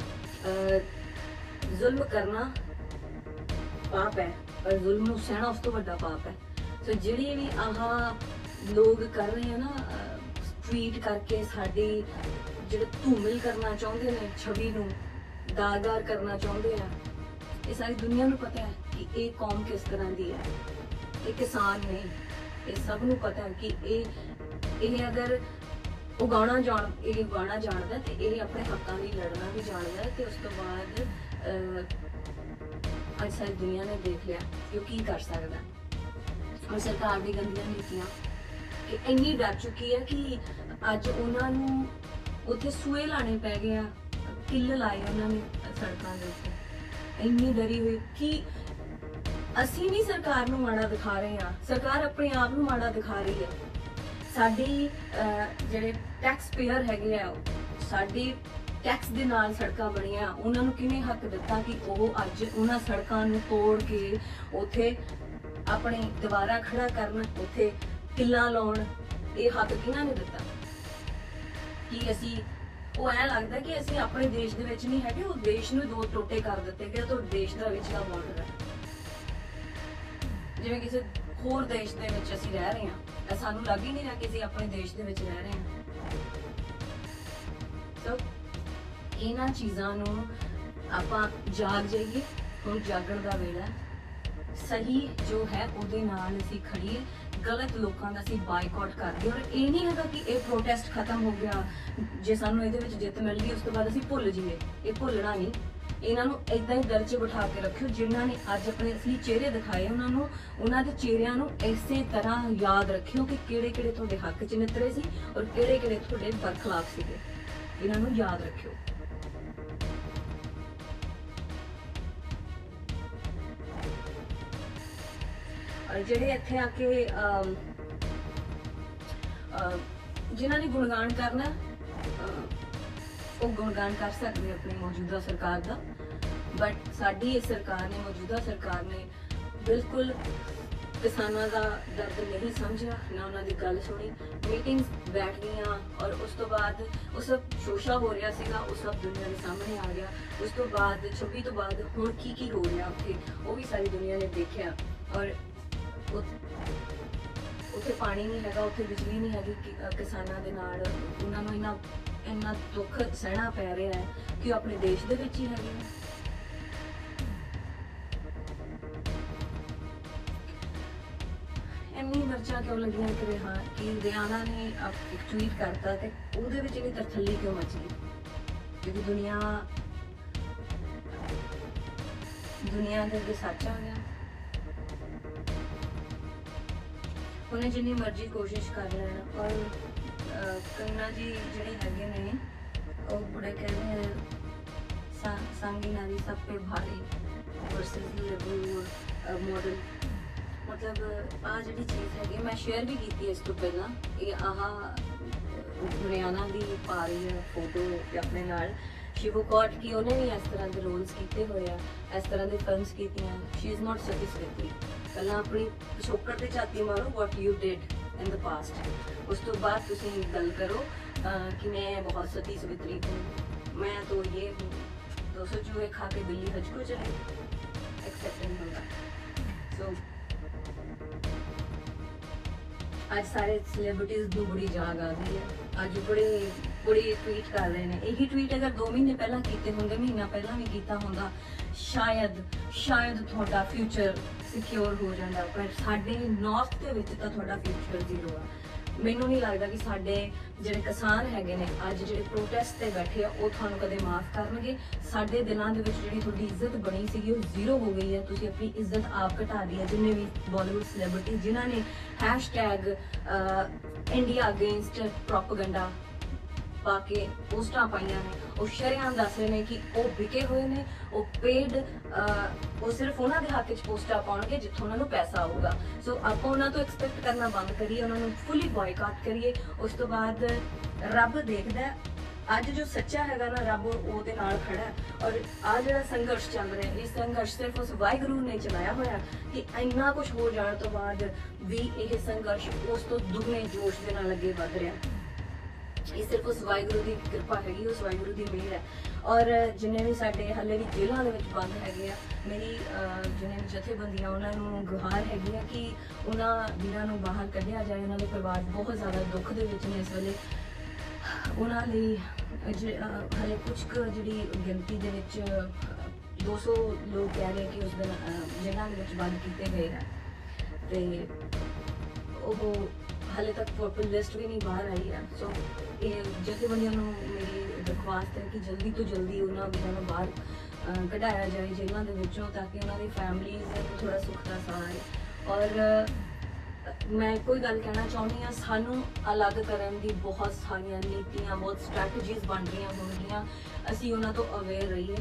ਜ਼ੁਲਮ ਕਰਨਾ ਪਾਪ ਹੈ, ਪਰ ਜ਼ੁਲਮ ਨੂੰ ਸਹਿਣਾ ਉਸ ਤੋਂ ਵੱਡਾ ਪਾਪ ਹੈ। ਸੋ ਜਿਹੜੀ ਵੀ ਆਹ ਲੋਕ ਕਰ ਰਹੇ ਆ ਨਾ, ਟਵੀਟ ਕਰਕੇ ਸਾਡੀ ਜਿਹੜੇ ਧੂਮਿਲ ਕਰਨਾ ਚਾਹੁੰਦੇ ਨੇ, ਛਵੀ ਨੂੰ ਦਾਗਦਾਰ ਕਰਨਾ ਚਾਹੁੰਦੇ ਆ, ਇਹ ਸਾਰੀ ਦੁਨੀਆ ਨੂੰ ਪਤਾ ਹੈ ਕਿ ਇਹ ਕੌਮ ਕਿਸ ਤਰ੍ਹਾਂ ਦੀ ਹੈ। ਇਹ ਕਿਸਾਨ ਨੇ, ਇਹ ਸਭ ਨੂੰ ਪਤਾ ਹੈ ਕਿ ਇਹ ਅਗਰ ਉਗਾਉਣਾ ਜਾਣਦਾ ਤੇ ਇਹ ਆਪਣੇ ਹੱਕਾਂ ਲਈ ਲੜਨਾ ਵੀ ਜਾਣਦਾ ਹੈ। ਤੇ ਉਸ ਤੋਂ ਬਾਅਦ ਅੱਜ ਸਾਰੀ ਦੁਨੀਆ ਨੇ ਦੇਖ ਲਿਆ ਕਿ ਉਹ ਕੀ ਕਰ ਸਕਦਾ। ਔਰ ਸਰਕਾਰ ਦੀ ਗੰਦੀਆਂ ਨੀਤੀਆਂ ਇਹ ਇੰਨੀ ਡਰ ਚੁੱਕੀ ਹੈ ਕਿ ਅੱਜ ਉਹਨਾਂ ਨੂੰ ਉੱਥੇ ਸੂਏ ਲਾਣੇ ਪੈ ਗਏ ਆ, ਕਿੱਲ ਲਾਏ ਉਹਨਾਂ ਨੇ ਸੜਕਾਂ ਦੇ ਉੱਤੇ। ਇੰਨੀ ਡਰੀ ਹੋਈ ਕਿ ਅਸੀਂ ਨਹੀਂ ਸਰਕਾਰ ਨੂੰ ਮਾੜਾ ਦਿਖਾ ਰਹੇ ਹਾਂ, ਸਰਕਾਰ ਆਪਣੇ ਆਪ ਨੂੰ ਮਾੜਾ ਦਿਖਾ ਰਹੀ ਹੈ। ਸਾਡੀ ਜਿਹੜੇ ਟੈਕਸ ਪੇਅਰ ਹੈਗੇ ਆ, ਸਾਡੀ ਟੈਕਸ ਦੇ ਨਾਲ ਸੜਕਾਂ ਬਣੀਆਂ, ਉਹਨਾਂ ਨੂੰ ਕਿਹਨੇ ਹੱਕ ਦਿੱਤਾ ਕਿ ਉਹ ਅੱਜ ਉਹਨਾਂ ਸੜਕਾਂ ਨੂੰ ਤੋੜ ਕੇ ਉੱਥੇ ਆਪਣੇ ਦੁਬਾਰਾ ਖੜਾ ਕਰਨ, ਉੱਥੇ ਕਿੱਲਾਂ ਲਾਉਣ? ਇਹ ਹੱਕ ਕਿਹਨਾਂ ਨੇ ਦਿੱਤਾ? ਕਿ ਅਸੀਂ ਉਹ ਐਂ ਲੱਗਦਾ ਕਿ ਅਸੀਂ ਆਪਣੇ ਦੇਸ਼ ਦੇ ਵਿੱਚ ਨਹੀਂ ਹੈਗੇ, ਉਹ ਦੇਸ਼ ਨੂੰ ਦੋ ਟੋਟੇ ਕਰ ਦਿੱਤੇ ਗਏ ਤਾਂ ਦੇਸ਼ ਦਾ ਵਿਚਲਾ ਬਾਰਡਰ ਹੈ। ਜਿਵੇਂ ਕਿਸੇ ਹੋਰ ਦੇਸ਼ ਦੇ ਵਿੱਚ ਅਸੀਂ ਰਹਿ ਰਹੇ ਹਾਂ, ਸਾਨੂੰ ਲੱਗ ਹੀ ਨਹੀਂ ਰਿਹਾ ਕਿ ਅਸੀਂ ਆਪਣੇ ਦੇਸ਼ ਦੇ ਵਿੱਚ ਰਹਿ ਰਹੇ ਹਾਂ। ਸੋ ਇਹਨਾਂ ਚੀਜ਼ਾਂ ਨੂੰ ਆਪਾਂ ਜਾਗ ਜਾਈਏ, ਹੁਣ ਜਾਗਣ ਦਾ ਵੇਲਾ ਹੈ। ਸਹੀ ਜੋ ਹੈ ਉਹਦੇ ਨਾਲ ਅਸੀਂ ਖੜੀਏ, ਗਲਤ ਲੋਕਾਂ ਦਾ ਅਸੀਂ ਬਾਈਕਾਟ ਕਰਦੇ। ਔਰ ਇਹ ਨਹੀਂ ਹੈਗਾ ਕਿ ਇਹ ਪ੍ਰੋਟੈਸਟ ਖਤਮ ਹੋ ਗਿਆ, ਜੇ ਸਾਨੂੰ ਇਹਦੇ ਵਿੱਚ ਜਿੱਤ ਮਿਲ ਗਈ ਉਸ ਤੋਂ ਬਾਅਦ ਅਸੀਂ ਭੁੱਲ ਜਾਈਏ। ਇਹ ਭੁੱਲਣਾ ਨਹੀਂ। ਇਹਨਾਂ ਨੂੰ ਏਦਾਂ ਹੀ ਦਿਲ 'ਚ ਬਿਠਾ ਕੇ ਰੱਖਿਓ। ਜਿਨ੍ਹਾਂ ਨੇ ਅੱਜ ਆਪਣੇ ਅਸਲੀ ਚਿਹਰੇ ਦਿਖਾਏ, ਉਹਨਾਂ ਦੇ ਚਿਹਰਿਆਂ ਨੂੰ ਇਸੇ ਤਰ੍ਹਾਂ ਯਾਦ ਰੱਖਿਓ ਕਿ ਕਿਹੜੇ ਕਿਹੜੇ ਤੁਹਾਡੇ ਹੱਕ 'ਚ ਨਿੱਤਰੇ ਸੀ ਔਰ ਕਿਹੜੇ ਕਿਹੜੇ ਤੁਹਾਡੇ ਬਰਖਲਾਫ ਸੀਗੇ। ਇਹਨਾਂ ਨੂੰ ਯਾਦ ਰੱਖਿਓ। ਔਰ ਜਿਹੜੇ ਇੱਥੇ ਆ ਕੇ ਜਿਨ੍ਹਾਂ ਨੇ ਗੁਣਗਾਨ ਕਰਨਾ, ਉਹ ਗੁਣਗਾਨ ਕਰ ਸਕਦੇ ਆਪਣੀ ਮੌਜੂਦਾ ਸਰਕਾਰ ਦਾ। ਬਟ ਸਾਡੀ ਇਹ ਸਰਕਾਰ ਨੇ, ਮੌਜੂਦਾ ਸਰਕਾਰ ਨੇ ਬਿਲਕੁਲ ਕਿਸਾਨਾਂ ਦਾ ਦਰਦ ਨਹੀਂ ਸਮਝਿਆ, ਨਾ ਉਹਨਾਂ ਦੀ ਗੱਲ ਸੁਣੀ। ਮੀਟਿੰਗਸ ਬੈਠ ਗਈਆਂ ਔਰ ਉਸ ਤੋਂ ਬਾਅਦ ਉਹ ਸਭ ਸ਼ੋਸ਼ਾ ਹੋ ਰਿਹਾ ਸੀਗਾ, ਉਹ ਸਭ ਦੁਨੀਆ ਦੇ ਸਾਹਮਣੇ ਆ ਗਿਆ। ਉਸ ਤੋਂ ਬਾਅਦ 26 ਤੋਂ ਬਾਅਦ ਹੁਣ ਕੀ ਹੋ ਰਿਹਾ ਉੱਥੇ, ਉਹ ਵੀ ਸਾਰੀ ਦੁਨੀਆ ਨੇ ਦੇਖਿਆ। ਔਰ ਉੱਥੇ ਪਾਣੀ ਨਹੀਂ ਹੈਗਾ, ਉੱਥੇ ਬਿਜਲੀ ਨਹੀਂ ਹੈਗੀ। ਕਿਸਾਨਾਂ ਦੇ ਨਾਲ ਉਹਨਾਂ ਨੂੰ ਇੰਨਾ ਦੁੱਖ ਸਹਿਣਾ ਪੈ ਰਿਹਾ ਹੈ ਕਿ ਉਹ ਆਪਣੇ ਦੇਸ਼ ਦੇ ਵਿੱਚ ਹੀ ਹੈਗੇ ਨੇ। ਇੰਨੀ ਮਿਰਚਾਂ ਕਿਉਂ ਲੱਗੀਆਂ ਕਿ ਰਿਆਨਾ ਨੇ ਇੱਕ ਟਵੀਟ ਕਰਤਾ ਤੇ ਉਹਦੇ ਵਿੱਚ ਇੰਨੀ ਤਰਥੱਲੀ ਕਿਉਂ ਮਚ ਗਈ? ਕਿਉਂਕਿ ਦੁਨੀਆ ਦੇ ਅੱਗੇ ਸੱਚ ਆ ਗਿਆ। ਉਹਨੇ ਜਿੰਨੀ ਮਰਜ਼ੀ ਕੋਸ਼ਿਸ਼ ਕਰ ਲੈਣ। ਔਰ ਕੰਗਨਾ ਜੀ ਜਿਹੜੇ ਹੈਗੇ ਨੇ ਉਹ ਬੜੇ ਕਹਿੰਦੇ ਆ ਸੰਗੀ ਨਾਰੀ ਸਭ पे भारी ਵਰਸਸ ਲਿਬਰਲ ਮਾਡਲ। ਮਤਲਬ ਆਹ ਜਿਹੜੀ ਚੀਜ਼ ਹੈਗੀ, ਮੈਂ ਸ਼ੇਅਰ ਵੀ ਕੀਤੀ ਇਸ ਤੋਂ ਪਹਿਲਾਂ। ਇਹ ਰਿਆਨਾ ਦੀ ਪਾ ਰਹੀ ਹੈ ਫੋਟੋ ਆਪਣੇ ਨਾਲ ਸ਼ਿਵੂ ਕੌਟ ਕੀ ਉਹਨੇ ਵੀ ਇਸ ਤਰ੍ਹਾਂ ਦੇ ਰੋਲਸ ਕੀਤੇ ਹੋਏ ਆ, ਇਸ ਤਰ੍ਹਾਂ ਦੀ ਫਿਲਮਸ ਕੀਤੀਆਂ। She is not satisfactory. ਪਹਿਲਾਂ ਆਪਣੀ ਪਿਛੋਕੜ ਤੇ ਝਾਤੀ ਮਾਰੋ, what you did in the past. ਉਸ ਤੋਂ ਬਾਅਦ ਤੁਸੀਂ ਗੱਲ ਕਰੋ कि मैं बहुत सती सवित्री हूँ, मैं तो ये हूँ, 200 चूहे खा के बिल्ली हज को चली। एक्सेप्ट नहीं होगा। सो आज सारे सेलिब्रिटीज ਨੂੰ ਬੜੀ ਜਾਗ ਆ ਗਈ ਹੈ। ਅੱਜ ਬੜੇ ਟਵੀਟ ਕਰ ਰਹੇ ਨੇ। ਇਹੀ ਟਵੀਟ ਅਗਰ 2 ਮਹੀਨੇ ਪਹਿਲਾਂ ਕੀਤੇ ਹੁੰਦੇ, ਮਹੀਨਾ ਪਹਿਲਾਂ ਵੀ ਕੀਤਾ ਹੁੰਦਾ, ਸ਼ਾਇਦ ਤੁਹਾਡਾ ਫਿਊਚਰ ਸਿਕਿਉਰ ਹੋ ਜਾਂਦਾ। ਪਰ ਸਾਡੇ ਨਾਰਥ ਦੇ ਵਿੱਚ ਤਾਂ ਤੁਹਾਡਾ ਫਿਊਚਰ ਜ਼ੀਰੋ ਆ। ਮੈਨੂੰ ਨਹੀਂ ਲੱਗਦਾ ਕਿ ਸਾਡੇ ਜਿਹੜੇ ਕਿਸਾਨ ਹੈਗੇ ਨੇ ਅੱਜ ਜਿਹੜੇ ਪ੍ਰੋਟੈਸਟ ਤੇ ਬੈਠੇ ਆ ਉਹ ਤੁਹਾਨੂੰ ਕਦੇ ਮਾਫ ਕਰਨਗੇ। ਸਾਡੇ ਦਿਲਾਂ ਦੇ ਵਿੱਚ ਜਿਹੜੀ ਤੁਹਾਡੀ ਇੱਜ਼ਤ ਬਣੀ ਸੀਗੀ ਉਹ ਜ਼ੀਰੋ ਹੋ ਗਈ ਹੈ। ਤੁਸੀਂ ਆਪਣੀ ਇੱਜ਼ਤ ਆਪ ਘਟਾ ਲਈ ਹੈ। ਜਿੰਨੇ ਵੀ ਬਾਲੀਵੁੱਡ ਸੈਲੀਬ੍ਰਿਟੀ ਜਿਨ੍ਹਾਂ ਨੇ #ਇੰਡੀਆ ਅਗੇਂਸਟ ਪ੍ਰੋਪੇਗੈਂਡਾ पा के पोस्टां पाइयां ने, वो शरेआम दस रहे हैं कि वो बिके हुए ने, वो पेड वो सिर्फ उन्होंने दे हक च पोस्टां पाउणगे जित्थों उन्होंने पैसा आऊगा। सो आपां उन्हां तो एक्सपैक्ट करना बंद करिए, उन्होंने फुली बॉयकाट करिए। उस तो बाद रब देखदा है अज जो सच्चा है ना, रब ਉਹਦੇ ਨਾਲ खड़ा है। और आ ਜਿਹੜਾ संघर्ष चल रहा है, ये संघर्ष सिर्फ उस वाहिगुरू ने चलाया होया कि इन्ना कुछ हो जाने तो बाद भी यह संघर्ष उस तो दुगने जोश के नाल अगे वध रहा। ये सिर्फ उस वाहिगुरू की कृपा हैगी, उस वाहिगुरू की मेहर है। और जिन्हें भी साडे हले भी जेलों के विच बंद हैगे आ, मेरी जिन्हें भी जथेबंदियां उन्होंने गुहार हैगी आ कि उन्होंने वीरां नूं बाहर कढ़िया जाए। उन्होंने परिवार बहुत ज़्यादा दुख दे विच ने इस वेले। उन्होंने हले कुछ जी गिनती के 200 लोग कह रहे कि उस दिन जेलों के बंद किए गए हैं, तो हाले तक प्रॉपर लिस्ट भी नहीं बाहर आई है। सो ये जथेबंदियों को मेरी दरख्वास्त है कि जल्दी तो जल्दी उन्होंने वीरों को बाहर कढ़ाया जाए जेलों के विचों, ताकि उन्होंने फैमिलीज़ को थोड़ा सुख का सहा है। और मैं कोई गल कहना चाहती हाँ, सानू अलग करने की बहुत सारिया नीतियां, बहुत स्ट्रैटजीज बन रही होंगियां, असी उन्हां तो अवेयर रहीए।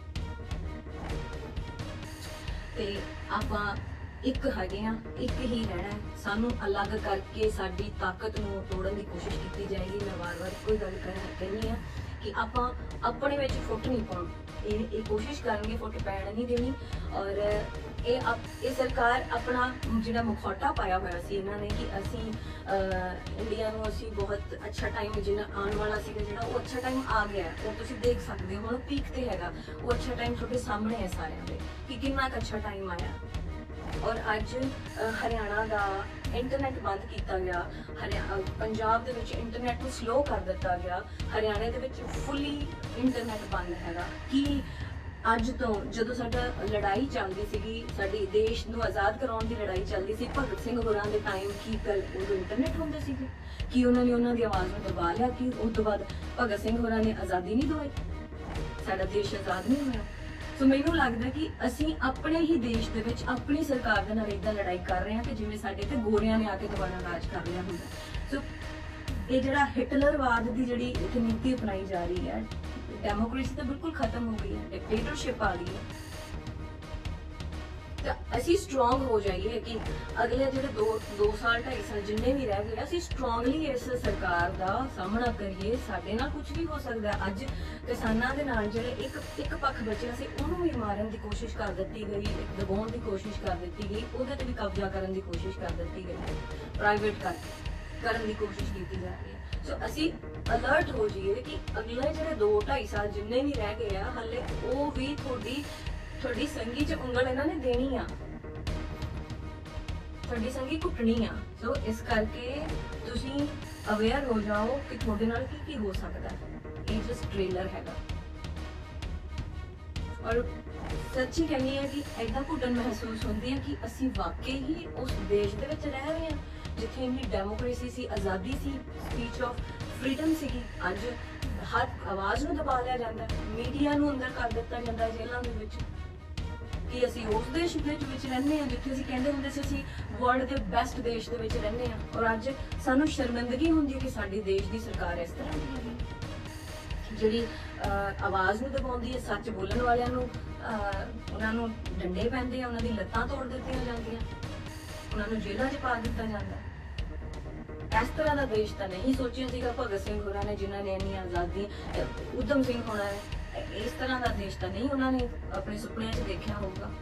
ते आपां एक हैगे आ, एक ही रहना है। सानू अलग करके साडी ताकत नूं तोड़न की कोशिश की जाएगी। मैं बार बार कोई गल कहनी है कि आपां अपने विच फुट नहीं पाउणी, ये कोशिश करेंगे फुट पैण नहीं देनी। और ये सरकार अपना जिहड़ा मुखौटा पाया होया सी इन्होंने कि असी इंडिया नूं असी बहुत अच्छा टाइम जिन्ना आने वाला सीगा, जिहड़ा वो अच्छा टाइम आ गया है, वो तुसीं देख सकते हो। हुण पीक ते हैगा, वो अच्छा टाइम तुहाडे सामने है सारिਆਂ दे कि कितना अच्छा टाइम आया। और अज हरियाणा का इंटरनेट बंद किया गया, पंजाब दे विच इंटरनेट नूं स्लो कर दिता गया, हरियाणे दे विच फुली इंटरनेट बंद हैगा। कि अज तो जदों साडा लड़ाई चलदी सीगी, साडी देश नूं आज़ाद कराउण दी लड़ाई चलदी सी, भगत सिंह होरां दे टाइम की कल उदों इंटरनेट हुंदे सीगे कि उन्होंने उन्हां दी आवाज़ नूं दबा लिया कि उस तो बाद भगत सिंह होरां ने आज़ादी नहीं दवाई, साडा देश आज़ाद नहीं होया। सो मैनूं लगदा कि असीं अपने ही देश दे विच अपनी सरकार दे नाल इदां लड़ाई कर रहे हैं कि जिवें साडे ते गोरियां ने आके दोबारा राज कर लिया हुंदा। सो ये जिहड़ा हिटलरवाद दी जिहड़ी इत्थे नीति अपनाई जा रही है, डेमोक्रेसी तो बिल्कुल खत्म हो गई है, डिक्टेटरशिप आ गई है। तो असी स्ट्रोंग हो जाइए कि अगले जो दो साल 2.5 साल जिन्ने भी रह गए, असी स्ट्रोंगली इस सरकार का सामना करिए। साडे नाल कुछ भी हो सकता है। अज किसानां दे नाल जिहड़े एक पक्ष बचिया सी उहनूं भी मारन की कोशिश कर दी गई, दबाउण की कोशिश कर दी गई, उहदे ते भी कब्जा करन की कोशिश कर दी गई, प्राइवेट करन की कोशिश की जा रही है। सो असी अलर्ट हो जाइए कि अगले जो 2-2.5 साल जिन्ने भी रह गए हैं, हले वो भी थोड़ी संगी च उंगल इन्होंने देनी आ, थोड़ी संगी कुटनी आ। सो इस करके तुसी अवेयर हो जाओ कि थोड़े नाल की हो सकता है। ये जस्ट ट्रेलर हैगा। और सच्ची कहनी है कि ऐसा घुटन महसूस होती है कि असी वाकई ही उस देश दे विच रह रहे हैं जिथे इन्नी डेमोक्रेसी सी, आज़ादी सी, स्पीच ऑफ फ्रीडम सी। अज हर आवाज़ नूं दबा लिया जाता है, मीडिया नूं अंदर कर दिता जाता है जेलों दे विच कि असी उस देश दे विच रहने हैं जिथे असी कहंदे हुंदे सी असी वर्ल्ड के बेस्ट देश दे विच रहने हैं। और अज सानूं शर्मिंदगी हुंदी है कि साडी देश की सरकार इस तरह की है जिहड़ी आवाज़ नूं दबाउंदी है, सच बोलण वालियां नूं उन्हां नूं डंडे पैंदे आ, उन्हां दी लत्तां तोड़ दित्तियां जांदियां, उन्हां नूं जेलां 'च पा दित्ता जांदा। इस तरह का देश तो नहीं सोचिया सीगा भगत सिंह होरां ने, जिन्हां ने इन्नी आज़ादी, उधम सिंह होना है, इस तरह का देश तो नहीं उन्होंने अपने सुपनिਆਂ 'ਚ देखा होगा।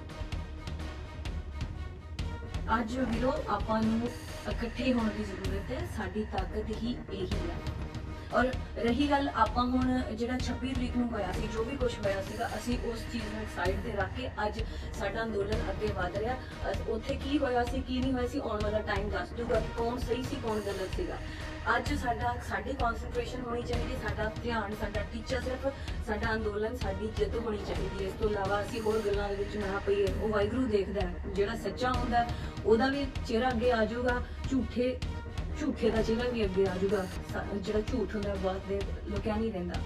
अज वीरो आपां नूं इकट्ठे होने की जरूरत है, साडी ताकत ही यही है। और रही गल आपां हुण जिहड़ा 26 तरीक नूं होया सी, जो भी कुछ होया सीगा, असी उस चीज़ नूं साइड ते रख के अज साडा अंदोलन अगे वध रहा। उत्थे की होया सी की नहीं होया सी आउण वाला टाइम दस दूगा कि कौन सही सी कौन गलत सीगा। अज साडी कॉन्सनट्रेशन होनी चाहिए, साडा ध्यान, साडा टीचा सिर्फ साडा अंदोलन, साडी जिद्द होनी चाहिए। इस तो इलावा असी होर गल्लां दे विच ना पईए। वो वाहिगुरू देखदा है, जिहड़ा सच्चा हुंदा उहदा भी चेहरा अगे आ जाऊगा, झूठे का चेहरा भी अगे आ जाऊगा। जिहड़ा झूठ हुंदा बहुत देर लुकिया नहीं रहिंदा।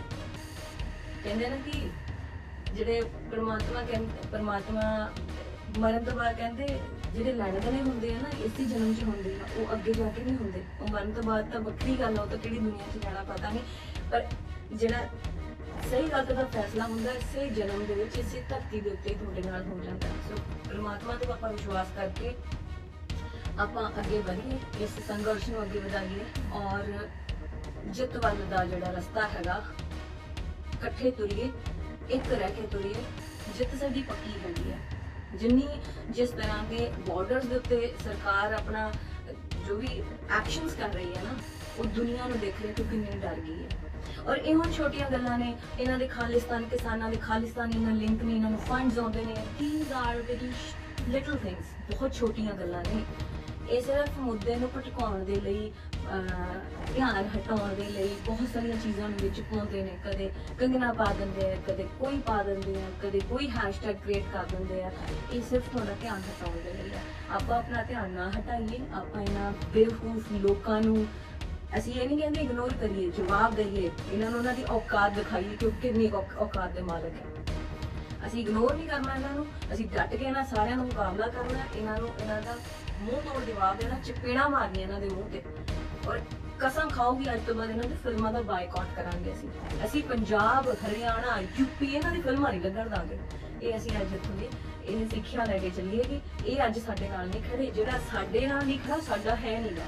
कहंदे ना कि जिहड़े परमात्मा ਮਰਨ ਤੋਂ ਬਾਅਦ ਕਹਿੰਦੇ ਜਿਹੜੇ ਲੈਣ ਦੇਣੇ ਹੁੰਦੇ ਆ ਨਾ ਇਸੇ ਜਨਮ 'ਚ ਹੁੰਦੇ ਆ, ਉਹ ਅੱਗੇ ਜਾ ਕੇ ਨਹੀਂ ਹੁੰਦੇ। ਉਹ ਮਰਨ ਤੋਂ ਬਾਅਦ ਤਾਂ ਵੱਖਰੀ ਗੱਲ ਆ, ਉਹ ਤਾਂ ਕਿਹੜੀ ਦੁਨੀਆ 'ਚ ਜਾਣਾ ਪਤਾ ਨਹੀਂ, ਪਰ ਜਿਹੜਾ ਸਹੀ ਗਲਤ ਦਾ ਫੈਸਲਾ ਹੁੰਦਾ ਇਸੇ ਜਨਮ ਦੇ ਵਿੱਚ ਇਸੇ ਧਰਤੀ ਦੇ ਉੱਤੇ ਤੁਹਾਡੇ ਨਾਲ ਹੋ ਜਾਂਦਾ। ਸੋ ਪਰਮਾਤਮਾ ਤੇ ਆਪਾਂ ਵਿਸ਼ਵਾਸ ਕਰਕੇ ਆਪਾਂ ਅੱਗੇ ਵਧੀਏ, ਇਸ ਸੰਘਰਸ਼ ਨੂੰ ਅੱਗੇ ਵਧਾਈਏ ਔਰ ਜਿੱਤ ਵੱਲ ਦਾ ਜਿਹੜਾ ਰਸਤਾ ਹੈਗਾ ਇਕੱਠੇ ਤੁਰੀਏ, ਇੱਕ ਰਹਿ ਕੇ ਤੁਰੀਏ। ਜਿੱਤ ਸਾਡੀ ਪੱਕੀ ਹੈਗੀ ਹੈ। ਜਿੰਨੀ ਜਿਸ ਤਰ੍ਹਾਂ ਦੇ ਬਾਰਡਰਸ ਦੇ ਉੱਤੇ ਸਰਕਾਰ ਆਪਣਾ ਜੋ ਵੀ ਐਕਸ਼ਨਸ ਕਰ ਰਹੀ ਹੈ ਨਾ, ਉਹ ਦੁਨੀਆ ਨੂੰ ਦੇਖ ਰਹੀ ਕਿ ਕਿੰਨੀ ਡਰ ਗਈ ਹੈ। ਔਰ ਇਹ ਹੁਣ ਛੋਟੀਆਂ ਗੱਲਾਂ ਨੇ, ਇਹਨਾਂ ਦੇ ਖਾਲਿਸਤਾਨ ਕਿਸਾਨਾਂ ਦੇ ਖਾਲਿਸਤਾਨੀ ਨਾਲ ਲਿੰਕ ਨੇ, ਇਹਨਾਂ ਨੂੰ ਫੰਡਸ ਆਉਂਦੇ ਨੇ। These are very little things, ਬਹੁਤ ਛੋਟੀਆਂ ਗੱਲਾਂ ਨੇ। ਇਹ ਸਿਰਫ ਮੁੱਦੇ ਨੂੰ ਭਟਕਾਉਣ ਦੇ ਲਈ, ਧਿਆਨ ਹਟਾਉਣ ਦੇ ਲਈ ਬਹੁਤ ਸਾਰੀਆਂ ਚੀਜ਼ਾਂ ਨੂੰ ਵਿੱਚ ਪਾਉਂਦੇ ਨੇ। ਕਦੇ ਕੰਗਣਾ ਪਾ ਦਿੰਦੇ ਆ, ਕਦੇ ਕੋਈ ਪਾ ਦਿੰਦੇ ਆ, ਕਦੇ ਕੋਈ ਹੈਸ਼ਟੈਗ ਕ੍ਰੀਏਟ ਕਰ ਦਿੰਦੇ ਆ। ਇਹ ਸਿਰਫ ਤੁਹਾਡਾ ਧਿਆਨ ਹਟਾਉਣ ਦੇ ਲਈ ਆ। ਆਪਾਂ ਆਪਣਾ ਧਿਆਨ ਨਾ ਹਟਾਈਏ, ਆਪਾਂ ਇਹਨਾਂ ਬੇਵਕੂਫ ਲੋਕਾਂ ਨੂੰ, ਅਸੀਂ ਇਹ ਨਹੀਂ ਕਹਿੰਦੇ ਇਗਨੋਰ ਕਰੀਏ, ਜਵਾਬ ਦਈਏ, ਇਹਨਾਂ ਨੂੰ ਉਹਨਾਂ ਦੀ ਔਕਾਤ ਦਿਖਾਈਏ ਕਿ ਉਹ ਕਿੰਨੀ ਔਕਾਤ ਦੇ ਮਾਲਕ ਹੈ। ਅਸੀਂ ਇਗਨੋਰ ਨਹੀਂ ਕਰਨਾ ਇਹਨਾਂ ਨੂੰ, ਅਸੀਂ ਡਟ ਕੇ ਇਹਨਾਂ ਸਾਰਿਆਂ ਨੂੰ ਮੁਕਾਬਲਾ ਕਰਨਾ। ਇਹਨਾਂ ਨੂੰ ਇਹਨਾਂ ਦਾ ਮੂੰਹ ਤੋੜ ਜਵਾਬ ਦੇਣਾ, ਚਪੇੜਾਂ ਮਾਰਨੀਆਂ ਇਹਨਾਂ ਦੇ ਮੂੰਹ ਤੇ। ਔਰ ਕਸਮ ਖਾਓਗੀ ਅੱਜ ਤੋਂ ਬਾਅਦ ਇਹਨਾਂ ਦੀ ਫਿਲਮਾਂ ਦਾ ਬਾਈਕਾਟ ਕਰਾਂਗੇ। ਅਸੀਂ ਪੰਜਾਬ, ਹਰਿਆਣਾ, ਯੂਪੀ ਇਹਨਾਂ ਦੀ ਫਿਲਮਾਂ ਨਹੀਂ ਲੱਗਣ ਦਾਂਗੇ। ਇਹ ਅਸੀਂ ਅੱਜ ਇੱਥੋਂ ਦੀ ਇਹ ਸਿੱਖਿਆ ਲੈ ਕੇ ਚੱਲੀਏ ਕਿ ਇਹ ਅੱਜ ਸਾਡੇ ਨਾਲ ਨਹੀਂ ਖੜੇ। ਜਿਹੜਾ ਸਾਡੇ ਨਾਲ ਨਹੀਂ ਖੜਾ ਸਾਡਾ ਹੈ ਨਹੀਂਗਾ।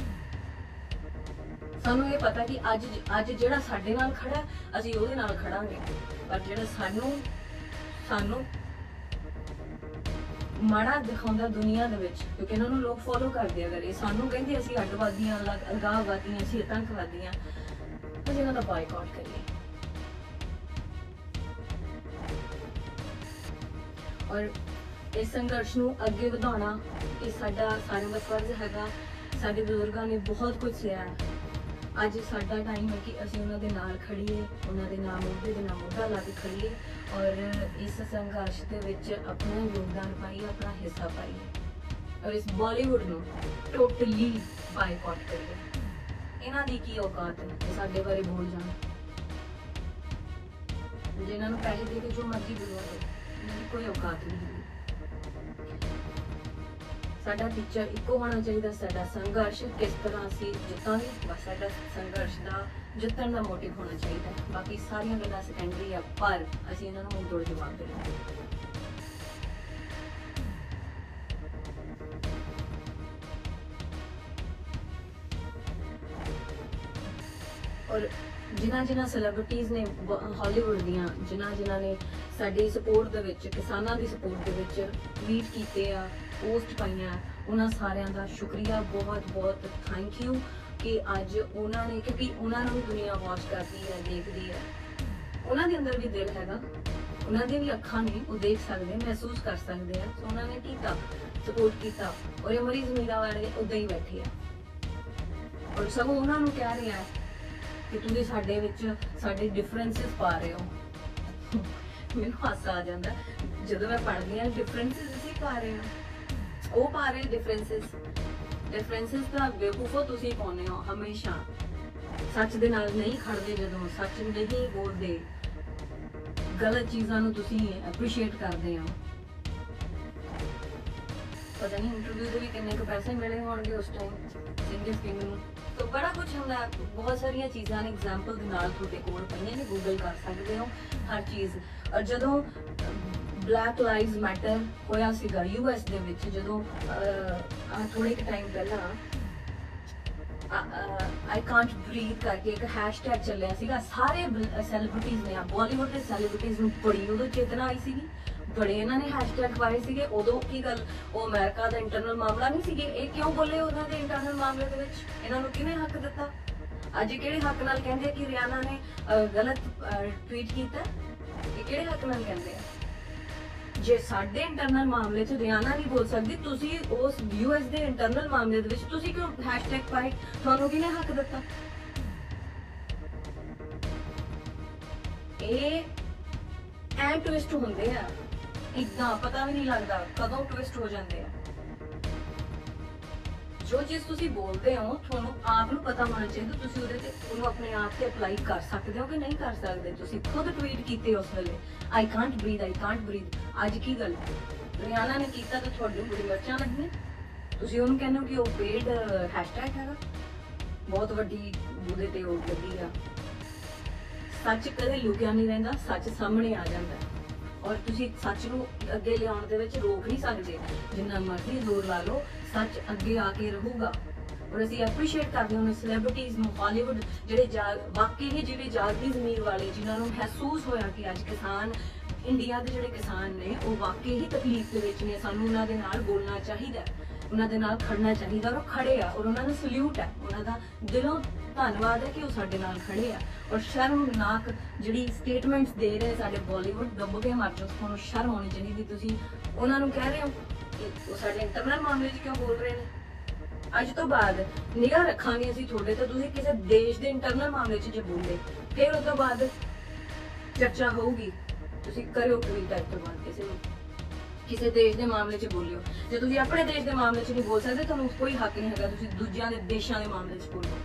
ਸਾਨੂੰ ਇਹ ਪਤਾ ਕਿ ਅੱਜ ਜਿਹੜਾ ਸਾਡੇ ਨਾਲ ਖੜਾ ਅਸੀਂ ਉਹਦੇ ਨਾਲ ਖੜਾਂਗੇ, ਪਰ ਜਿਹੜਾ ਸਾਨੂੰ ਮਾੜਾ ਦਿਖਾਉਂਦਾ ਦੁਨੀਆ ਦੇ ਵਿੱਚ, ਕਿਉਂਕਿ ਇਹਨਾਂ ਨੂੰ ਲੋਕ ਫੋਲੋ ਕਰਦੇ ਆ। ਅਗਰ ਇਹ ਸਾਨੂੰ ਕਹਿੰਦੇ ਅਸੀਂ ਅੱਡਵਾਦੀਆਂ, ਅਲਗਾਵਵਾਦੀਆਂ, ਅਸੀਂ ਆਤੰਕਵਾਦੀਆਂ, ਅਸੀਂ ਇਹਨਾਂ ਦਾ ਬਾਈਕਾਟ ਕਰੀਏ। ਔਰ ਇਸ ਸੰਘਰਸ਼ ਨੂੰ ਅੱਗੇ ਵਧਾਉਣਾ ਇਹ ਸਾਡਾ ਸਾਰਿਆਂ ਦਾ ਫਰਜ਼ ਹੈਗਾ। ਸਾਡੇ ਬਜ਼ੁਰਗਾਂ ਨੇ ਬਹੁਤ ਕੁਝ ਸਿਆ ਹੈ। ਅੱਜ ਸਾਡਾ ਟਾਈਮ ਹੈ ਕਿ ਅਸੀਂ ਉਹਨਾਂ ਦੇ ਨਾਲ ਖੜੀਏ, ਉਹਨਾਂ ਦੇ ਨਾਲ ਮੋਢੇ ਦੇ ਨਾਲ ਮੋਢਾ ਲਾ ਕੇ ਖੜੀਏ ਔਰ ਇਸ ਸੰਘਰਸ਼ ਦੇ ਵਿੱਚ ਆਪਣਾ ਯੋਗਦਾਨ ਪਾਈਏ, ਆਪਣਾ ਹਿੱਸਾ ਪਾਈਏ ਔਰ ਇਸ ਬਾਲੀਵੁੱਡ ਨੂੰ ਟੋਟਲੀ ਬਾਈਕਾਟ ਕਰੀਏ। ਇਹਨਾਂ ਦੀ ਕੀ ਔਕਾਤ ਹੈ ਕਿ ਸਾਡੇ ਬਾਰੇ ਬੋਲ ਜਾਣ। ਜਿਨ੍ਹਾਂ ਨੂੰ ਪੈਸੇ ਦੇ ਕੇ ਜੋ ਮਰਜ਼ੀ ਬੁਲਵਾ ਲਓ, ਇਹਨਾਂ ਦੀ ਕੋਈ ਔਕਾਤ ਨਹੀਂ ਹੈ। ਸਾਡਾ ਟੀਚਰ ਇੱਕੋ ਹੋਣਾ ਚਾਹੀਦਾ, ਸਾਡਾ ਸੰਘਰਸ਼ ਕਿਸ ਤਰ੍ਹਾਂ ਅਸੀਂ ਜਿੱਤਾਂਗੇ, ਬਸ ਸਾਡਾ ਸੰਘਰਸ਼ ਦਾ ਜਿੱਤਣ ਦਾ ਮੋਟਿਵ ਹੋਣਾ ਚਾਹੀਦਾ। ਬਾਕੀ ਸਾਰੀਆਂ ਗੱਲਾਂ ਸੈਕੰਡਰੀ ਆ, ਪਰ ਅਸੀਂ ਇਹਨਾਂ ਨੂੰ ਮੂੰਹ ਤੋੜ ਜਵਾਬ ਦੇਣਾ। ਔਰ ਜਿਨ੍ਹਾਂ ਸੈਲੀਬ੍ਰਿਟੀਜ਼ ਨੇ ਹਾਲੀਵੁੱਡ ਦੀਆਂ, ਜਿਨ੍ਹਾਂ ਨੇ ਸਾਡੀ ਸਪੋਰਟ ਦੇ ਵਿੱਚ, ਕਿਸਾਨਾਂ ਦੀ ਸਪੋਰਟ ਦੇ ਵਿੱਚ ਟਵੀਟ ਕੀਤੇ ਆ, ਪੋਸਟ ਪਾਈਆਂ, ਉਹਨਾਂ ਸਾਰਿਆਂ ਦਾ ਸ਼ੁਕਰੀਆ, ਬਹੁਤ ਬਹੁਤ ਥੈਂਕ ਯੂ ਕਿ ਅੱਜ ਉਹਨਾਂ ਨੇ, ਕਿਉਂਕਿ ਉਹਨਾਂ ਨੂੰ ਦੁਨੀਆ ਵਾਚ ਕਰਦੀ ਹੈ, ਦੇਖਦੀ ਹੈ, ਉਹਨਾਂ ਦੇ ਅੰਦਰ ਵੀ ਦਿਲ ਹੈਗਾ, ਉਹਨਾਂ ਦੀਆਂ ਵੀ ਅੱਖਾਂ ਨੇ, ਉਹ ਦੇਖ ਸਕਦੇ, ਮਹਿਸੂਸ ਕਰ ਸਕਦੇ ਆ। ਸੋ ਉਹਨਾਂ ਨੇ ਕੀਤਾ, ਸਪੋਰਟ ਕੀਤਾ ਔਰ ਇਹ ਮਰੀਜ਼ ਮੀਰਾ ਵਾਲੇ ਉਦਾਂ ਹੀ ਬੈਠੇ ਆ ਔਰ ਸਗੋਂ ਉਹਨਾਂ ਨੂੰ ਕਹਿ ਰਿਹਾ ਕਿ ਤੁਸੀਂ ਸਾਡੇ ਵਿੱਚ ਸਾਡੇ ਡਿਫਰੈਂਸਿਸ ਪਾ ਰਹੇ ਹੋ। ਮੈਨੂੰ ਹਾਸਾ ਆ ਜਾਂਦਾ ਜਦੋਂ ਮੈਂ ਪੜ੍ਹਦੀ ਹਾਂ, ਡਿਫਰੈਂਸਿਸ ਅਸੀਂ ਪਾ ਰਹੇ ਹਾਂ, ਉਹ ਪਾ ਰਹੇ ਡਿਫਰੈਂਸਿਸ ਤਾਂ ਬੇਵਕੂਫੋ ਤੁਸੀਂ ਪਾਉਂਦੇ ਹੋ। ਹਮੇਸ਼ਾ ਸੱਚ ਦੇ ਨਾਲ ਨਹੀਂ ਖੜਦੇ, ਜਦੋਂ ਸੱਚ ਨਹੀਂ ਬੋਲਦੇ, ਗਲਤ ਚੀਜ਼ਾਂ ਨੂੰ ਤੁਸੀਂ ਐਪਰੀਸ਼ੀਏਟ ਕਰਦੇ ਹੋ। ਪਤਾ ਨਹੀਂ ਇੰਟਰਵਿਊ ਦੇ ਵੀ ਕਿੰਨੇ ਕੁ ਪੈਸੇ ਮਿਲੇ ਹੋਣਗੇ ਉਸ ਟਾਈਮ ਸਿੰਗਰ ਕਿੰਗ ਨੂੰ। ਤਾਂ ਬੜਾ ਕੁਝ ਹੁੰਦਾ, ਬਹੁਤ ਸਾਰੀਆਂ ਚੀਜ਼ਾਂ ਨੇ, ਐਗਜ਼ਾਮਪਲ ਦੇ ਨਾਲ ਤੁਹਾਡੇ ਕੋਲ ਪਈਆਂ ਨੇ, ਗੂਗਲ ਕਰ ਸਕਦੇ ਹੋ ਹਰ ਚੀਜ਼। ਔਰ ਜਦੋਂ ਬਲੈਕ ਲਾਈਵਜ਼ ਮੈਟਰ ਹੋਇਆ ਸੀਗਾ US ਦੇ ਵਿੱਚ, ਜਦੋਂ ਥੋੜੇ ਕੁ ਟਾਈਮ ਪਹਿਲਾਂ I can't breathe ਕਰਕੇ ਇੱਕ ਹੈਸ਼ਟੈਗ ਚੱਲਿਆ ਸੀਗਾ, ਸਾਰੇ ਸੈਲੀਬ੍ਰਿਟੀਜ਼ ਨੇ, ਬਾਲੀਵੁੱਡ ਦੇ ਸੈਲੀਬ੍ਰਿਟੀਜ਼ ਨੂੰ ਬੜੀ ਉਦੋਂ ਚੇਤਨਾ ਆਈ ਸੀਗੀ, ਬੜੇ ਇਹਨਾਂ ਨੇ ਹੈਸ਼ਟੈਗ ਪਾਏ ਸੀਗੇ। ਉਦੋਂ ਕੀ ਗੱਲ, ਉਹ ਅਮਰੀਕਾ ਦਾ ਇੰਟਰਨਲ ਮਾਮਲਾ ਨਹੀਂ ਸੀਗੇ, ਇਹ ਕਿਉਂ ਬੋਲੇ ਉਹਨਾਂ ਦੇ ਇੰਟਰਨਲ ਮਾਮਲੇ ਦੇ ਵਿੱਚ? ਇਹਨਾਂ ਨੂੰ ਕਿਹਨੇ ਹੱਕ ਦਿੱਤਾ? ਅੱਜ ਕਿਹੜੇ ਹੱਕ ਨਾਲ ਕਹਿੰਦੇ ਕਿ ਰਿਆਨਾ ਨੇ ਗਲਤ ਟਵੀਟ ਕੀਤਾ? ਇਹ ਕਿਹੜੇ ਹੱਕ ਨਾਲ ਕਹਿੰਦੇ ਆ? ਜੇ ਸਾਡੇ ਇੰਟਰਨਲ ਮਾਮਲੇ 'ਚ ਰਿਆਨਾ ਨਹੀਂ ਬੋਲ ਸਕਦੀ, ਤੁਸੀਂ ਉਸ US ਦੇ ਇੰਟਰਨਲ ਮਾਮਲੇ ਦੇ ਵਿੱਚ ਤੁਸੀਂ ਕਿਉਂ ਹੈਸ਼ਟੈਗ ਪਾਏ? ਤੁਹਾਨੂੰ ਕਿਹਨੇ ਹੱਕ ਦਿੱਤਾ? ਇਹ ਐ ਟਵਿਸਟ ਹੁੰਦੇ ਆ, ਇੱਦਾਂ ਪਤਾ ਵੀ ਨਹੀਂ ਲੱਗਦਾ ਕਦੋਂ ਟਵਿਸਟ ਹੋ ਜਾਂਦੇ ਆ। ਜੋ ਚੀਜ਼ ਤੁਸੀਂ ਬੋਲਦੇ ਹੋ ਤੁਹਾਨੂੰ ਆਪ ਨੂੰ ਪਤਾ ਹੋਣਾ ਚਾਹੀਦਾ, ਤੁਸੀਂ ਉਹਦੇ ਤੇ ਉਹਨੂੰ ਆਪਣੇ ਆਪ ਤੇ ਅਪਲਾਈ ਕਰ ਸਕਦੇ ਹੋ ਕਿ ਨਹੀਂ ਕਰ ਸਕਦੇ। ਤੁਸੀਂ ਖੁਦ ਟਵੀਟ ਕੀਤੇ ਉਸ ਵੇਲੇ I can't breathe। ਅੱਜ ਕੀ ਗੱਲ, ਰਿਆਨਾ ਨੇ ਕੀਤਾ ਤਾਂ ਤੁਹਾਨੂੰ ਬੜੀ ਮਿਰਚਾਂ ਲੱਗੀਆਂ, ਤੁਸੀਂ ਉਹਨੂੰ ਕਹਿੰਦੇ ਹੋ ਕਿ ਉਹ ਪੇਡ ਹੈਸ਼ਟੈਗ ਹੈਗਾ, ਬਹੁਤ ਵੱਡੀ ਉਹਦੇ ਤੇ ਉਹ ਲੱਗੀ ਆ। ਸੱਚ ਕਦੇ ਲੁਕਿਆ ਨਹੀਂ ਰਹਿੰਦਾ, ਸੱਚ ਸਾਹਮਣੇ ਆ ਜਾਂਦਾ ਔਰ ਤੁਸੀਂ ਸੱਚ ਨੂੰ ਅੱਗੇ ਲਿਆਉਣ ਦੇ ਵਿੱਚ ਰੋਕ ਨਹੀਂ ਸਕਦੇ, ਜਿੰਨਾ ਮਰਜ਼ੀ ਜ਼ੋਰ ਲਾ ਲਓ ਸੱਚ ਅੱਗੇ ਆ ਕੇ ਰਹੂਗਾ। ਔਰ ਅਸੀਂ ਐਪਰੀਸ਼ੀਏਟ ਕਰਦੇ ਹਾਂ ਸੈਲੀਬ੍ਰਿਟੀਜ਼ ਨੂੰ, ਹਾਲੀਵੁੱਡ ਜਿਹੜੇ ਵਾਕਈ ਹੀ ਜਿਹੜੇ ਜਾਗਦੀ ਜ਼ਮੀਰ ਵਾਲੇ, ਜਿਨ੍ਹਾਂ ਨੂੰ ਮਹਿਸੂਸ ਹੋਇਆ ਕਿ ਅੱਜ ਕਿਸਾਨ ਇੰਡੀਆ ਦੇ ਜਿਹੜੇ ਕਿਸਾਨ ਨੇ ਉਹ ਵਾਕਈ ਹੀ ਤਕਲੀਫ ਦੇ ਵਿੱਚ ਨੇ, ਸਾਨੂੰ ਉਹਨਾਂ ਦੇ ਨਾਲ ਬੋਲਣਾ ਚਾਹੀਦਾ, ਉਹਨਾਂ ਦੇ ਨਾਲ ਖੜਨਾ ਚਾਹੀਦਾ ਔਰ ਉਹ ਖੜੇ ਆ ਔਰ ਉਹਨਾਂ ਨੂੰ ਸਲੂਟ ਹੈ, ਉਹਨਾਂ ਦਾ ਦਿਲੋਂ ਧੰਨਵਾਦ ਹੈ ਕਿ ਉਹ ਸਾਡੇ ਨਾਲ ਖੜੇ ਆ। ਔਰ ਸ਼ਰਮਨਾਕ ਜਿਹੜੀ ਸਟੇਟਮੈਂਟਸ ਦੇ ਰਹੇ ਸਾਡੇ ਬਾਲੀਵੁੱਡ, ਦੱਬ ਕੇ ਮਰ ਜਾਓ, ਤੁਹਾਨੂੰ ਸ਼ਰਮ ਆਉਣੀ ਚਾਹੀਦੀ। ਤੁਸੀਂ ਉਹਨਾਂ ਨੂੰ ਕਹਿ ਰਹੇ ਹੋ ਕਿ ਉਹ ਸਾਡੇ ਇੰਟਰਨਲ ਮਾਮਲੇ 'ਚ ਕਿਉਂ ਬੋਲ ਰਹੇ ਨੇ। ਅੱਜ ਤੋਂ ਬਾਅਦ ਨਿਗਾਹ ਰੱਖਾਂਗੇ ਅਸੀਂ ਤੁਹਾਡੇ ਤੇ, ਤੁਸੀਂ ਕਿਸੇ ਦੇਸ਼ ਦੇ ਇੰਟਰਨਲ ਮਾਮਲੇ 'ਚ ਜੇ ਬੋਲੇ ਫਿਰ ਉਸ ਤੋਂ ਬਾਅਦ ਚਰਚਾ ਹੋਊਗੀ। ਤੁਸੀਂ ਕਰਿਓ ਟਵੀਟ ਅੱਜ ਤੋਂ ਬਾਅਦ ਕਿਸੇ ਦੇਸ਼ ਦੇ ਮਾਮਲੇ 'ਚ ਬੋਲਿਓ। ਜੇ ਤੁਸੀਂ ਆਪਣੇ ਦੇਸ਼ ਦੇ ਮਾਮਲੇ 'ਚ ਨਹੀਂ ਬੋਲ ਸਕਦੇ, ਤੁਹਾਨੂੰ ਕੋਈ ਹੱਕ ਨਹੀਂ ਹੈਗਾ ਤੁਸੀਂ ਦੂਜਿਆਂ ਦੇ ਦੇਸ਼ਾਂ ਦੇ ਮਾਮਲੇ 'ਚ ਬੋਲੋ।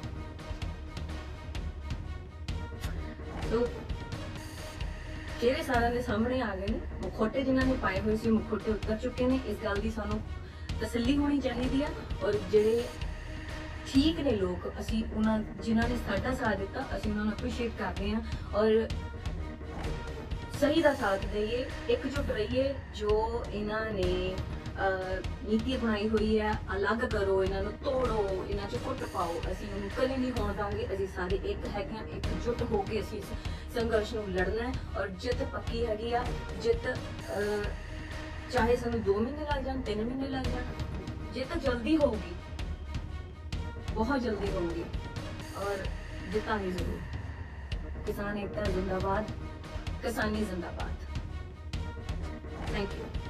ਤੋ ਚਿਹਰੇ ਸਾਰਿਆਂ ਦੇ ਸਾਹਮਣੇ ਆ ਗਏ ਨੇ, ਮੁਖੌਟੇ ਜਿਨ੍ਹਾਂ ਨੇ ਪਾਏ ਹੋਏ ਸੀ ਮੁਖੌਟੇ ਉਤਰ ਚੁੱਕੇ ਨੇ। ਇਸ ਗੱਲ ਦੀ ਸਾਨੂੰ ਤਸੱਲੀ ਹੋਣੀ ਚਾਹੀਦੀ ਆ ਔਰ ਜਿਹੜੇ ਠੀਕ ਨੇ ਲੋਕ, ਅਸੀਂ ਉਹਨਾਂ ਜਿਨ੍ਹਾਂ ਨੇ ਸਾਡਾ ਸਾਥ ਦਿੱਤਾ ਅਸੀਂ ਉਹਨਾਂ ਨੂੰ ਅਪਰੀਸ਼ੀਏਟ ਕਰਦੇ ਹਾਂ ਔਰ ਸਹੀ ਦਾ ਸਾਥ ਦਈਏ, ਇਕਜੁੱਟ ਰਹੀਏ। ਜੋ ਇਹਨਾਂ ਨੇ ਨੀਤੀ ਬਣਾਈ ਹੋਈ ਹੈ, ਅਲੱਗ ਕਰੋ, ਇਹਨਾਂ ਨੂੰ ਤੋੜੋ, ਇਹਨਾਂ 'ਚ ਫੁੱਟ ਪਾਓ, ਅਸੀਂ ਉਹਨੂੰ ਕਦੇ ਨਹੀਂ ਹੋਣ ਦਾਂਗੇ। ਅਸੀਂ ਸਾਰੇ ਇੱਕ ਹੈਗੇ ਹਾਂ, ਇੱਕਜੁੱਟ ਹੋ ਕੇ ਅਸੀਂ ਇਸ ਸੰਘਰਸ਼ ਨੂੰ ਲੜਨਾ ਹੈ ਔਰ ਜਿੱਤ ਪੱਕੀ ਹੈਗੀ ਆ। ਜਿੱਤ ਚਾਹੇ ਸਾਨੂੰ 2 ਮਹੀਨੇ ਲੱਗ ਜਾਣ, 3 ਮਹੀਨੇ ਲੱਗ ਜਾਣ, ਜਿੱਤ ਜਲਦੀ ਹੋਊਗੀ, ਬਹੁਤ ਜਲਦੀ ਹੋਊਗੀ ਔਰ ਜਿੱਤਾਂਗੇ ਜ਼ਰੂਰ। किसान एकता जिंदाबाद, किसानी जिंदाबाद। Thank you.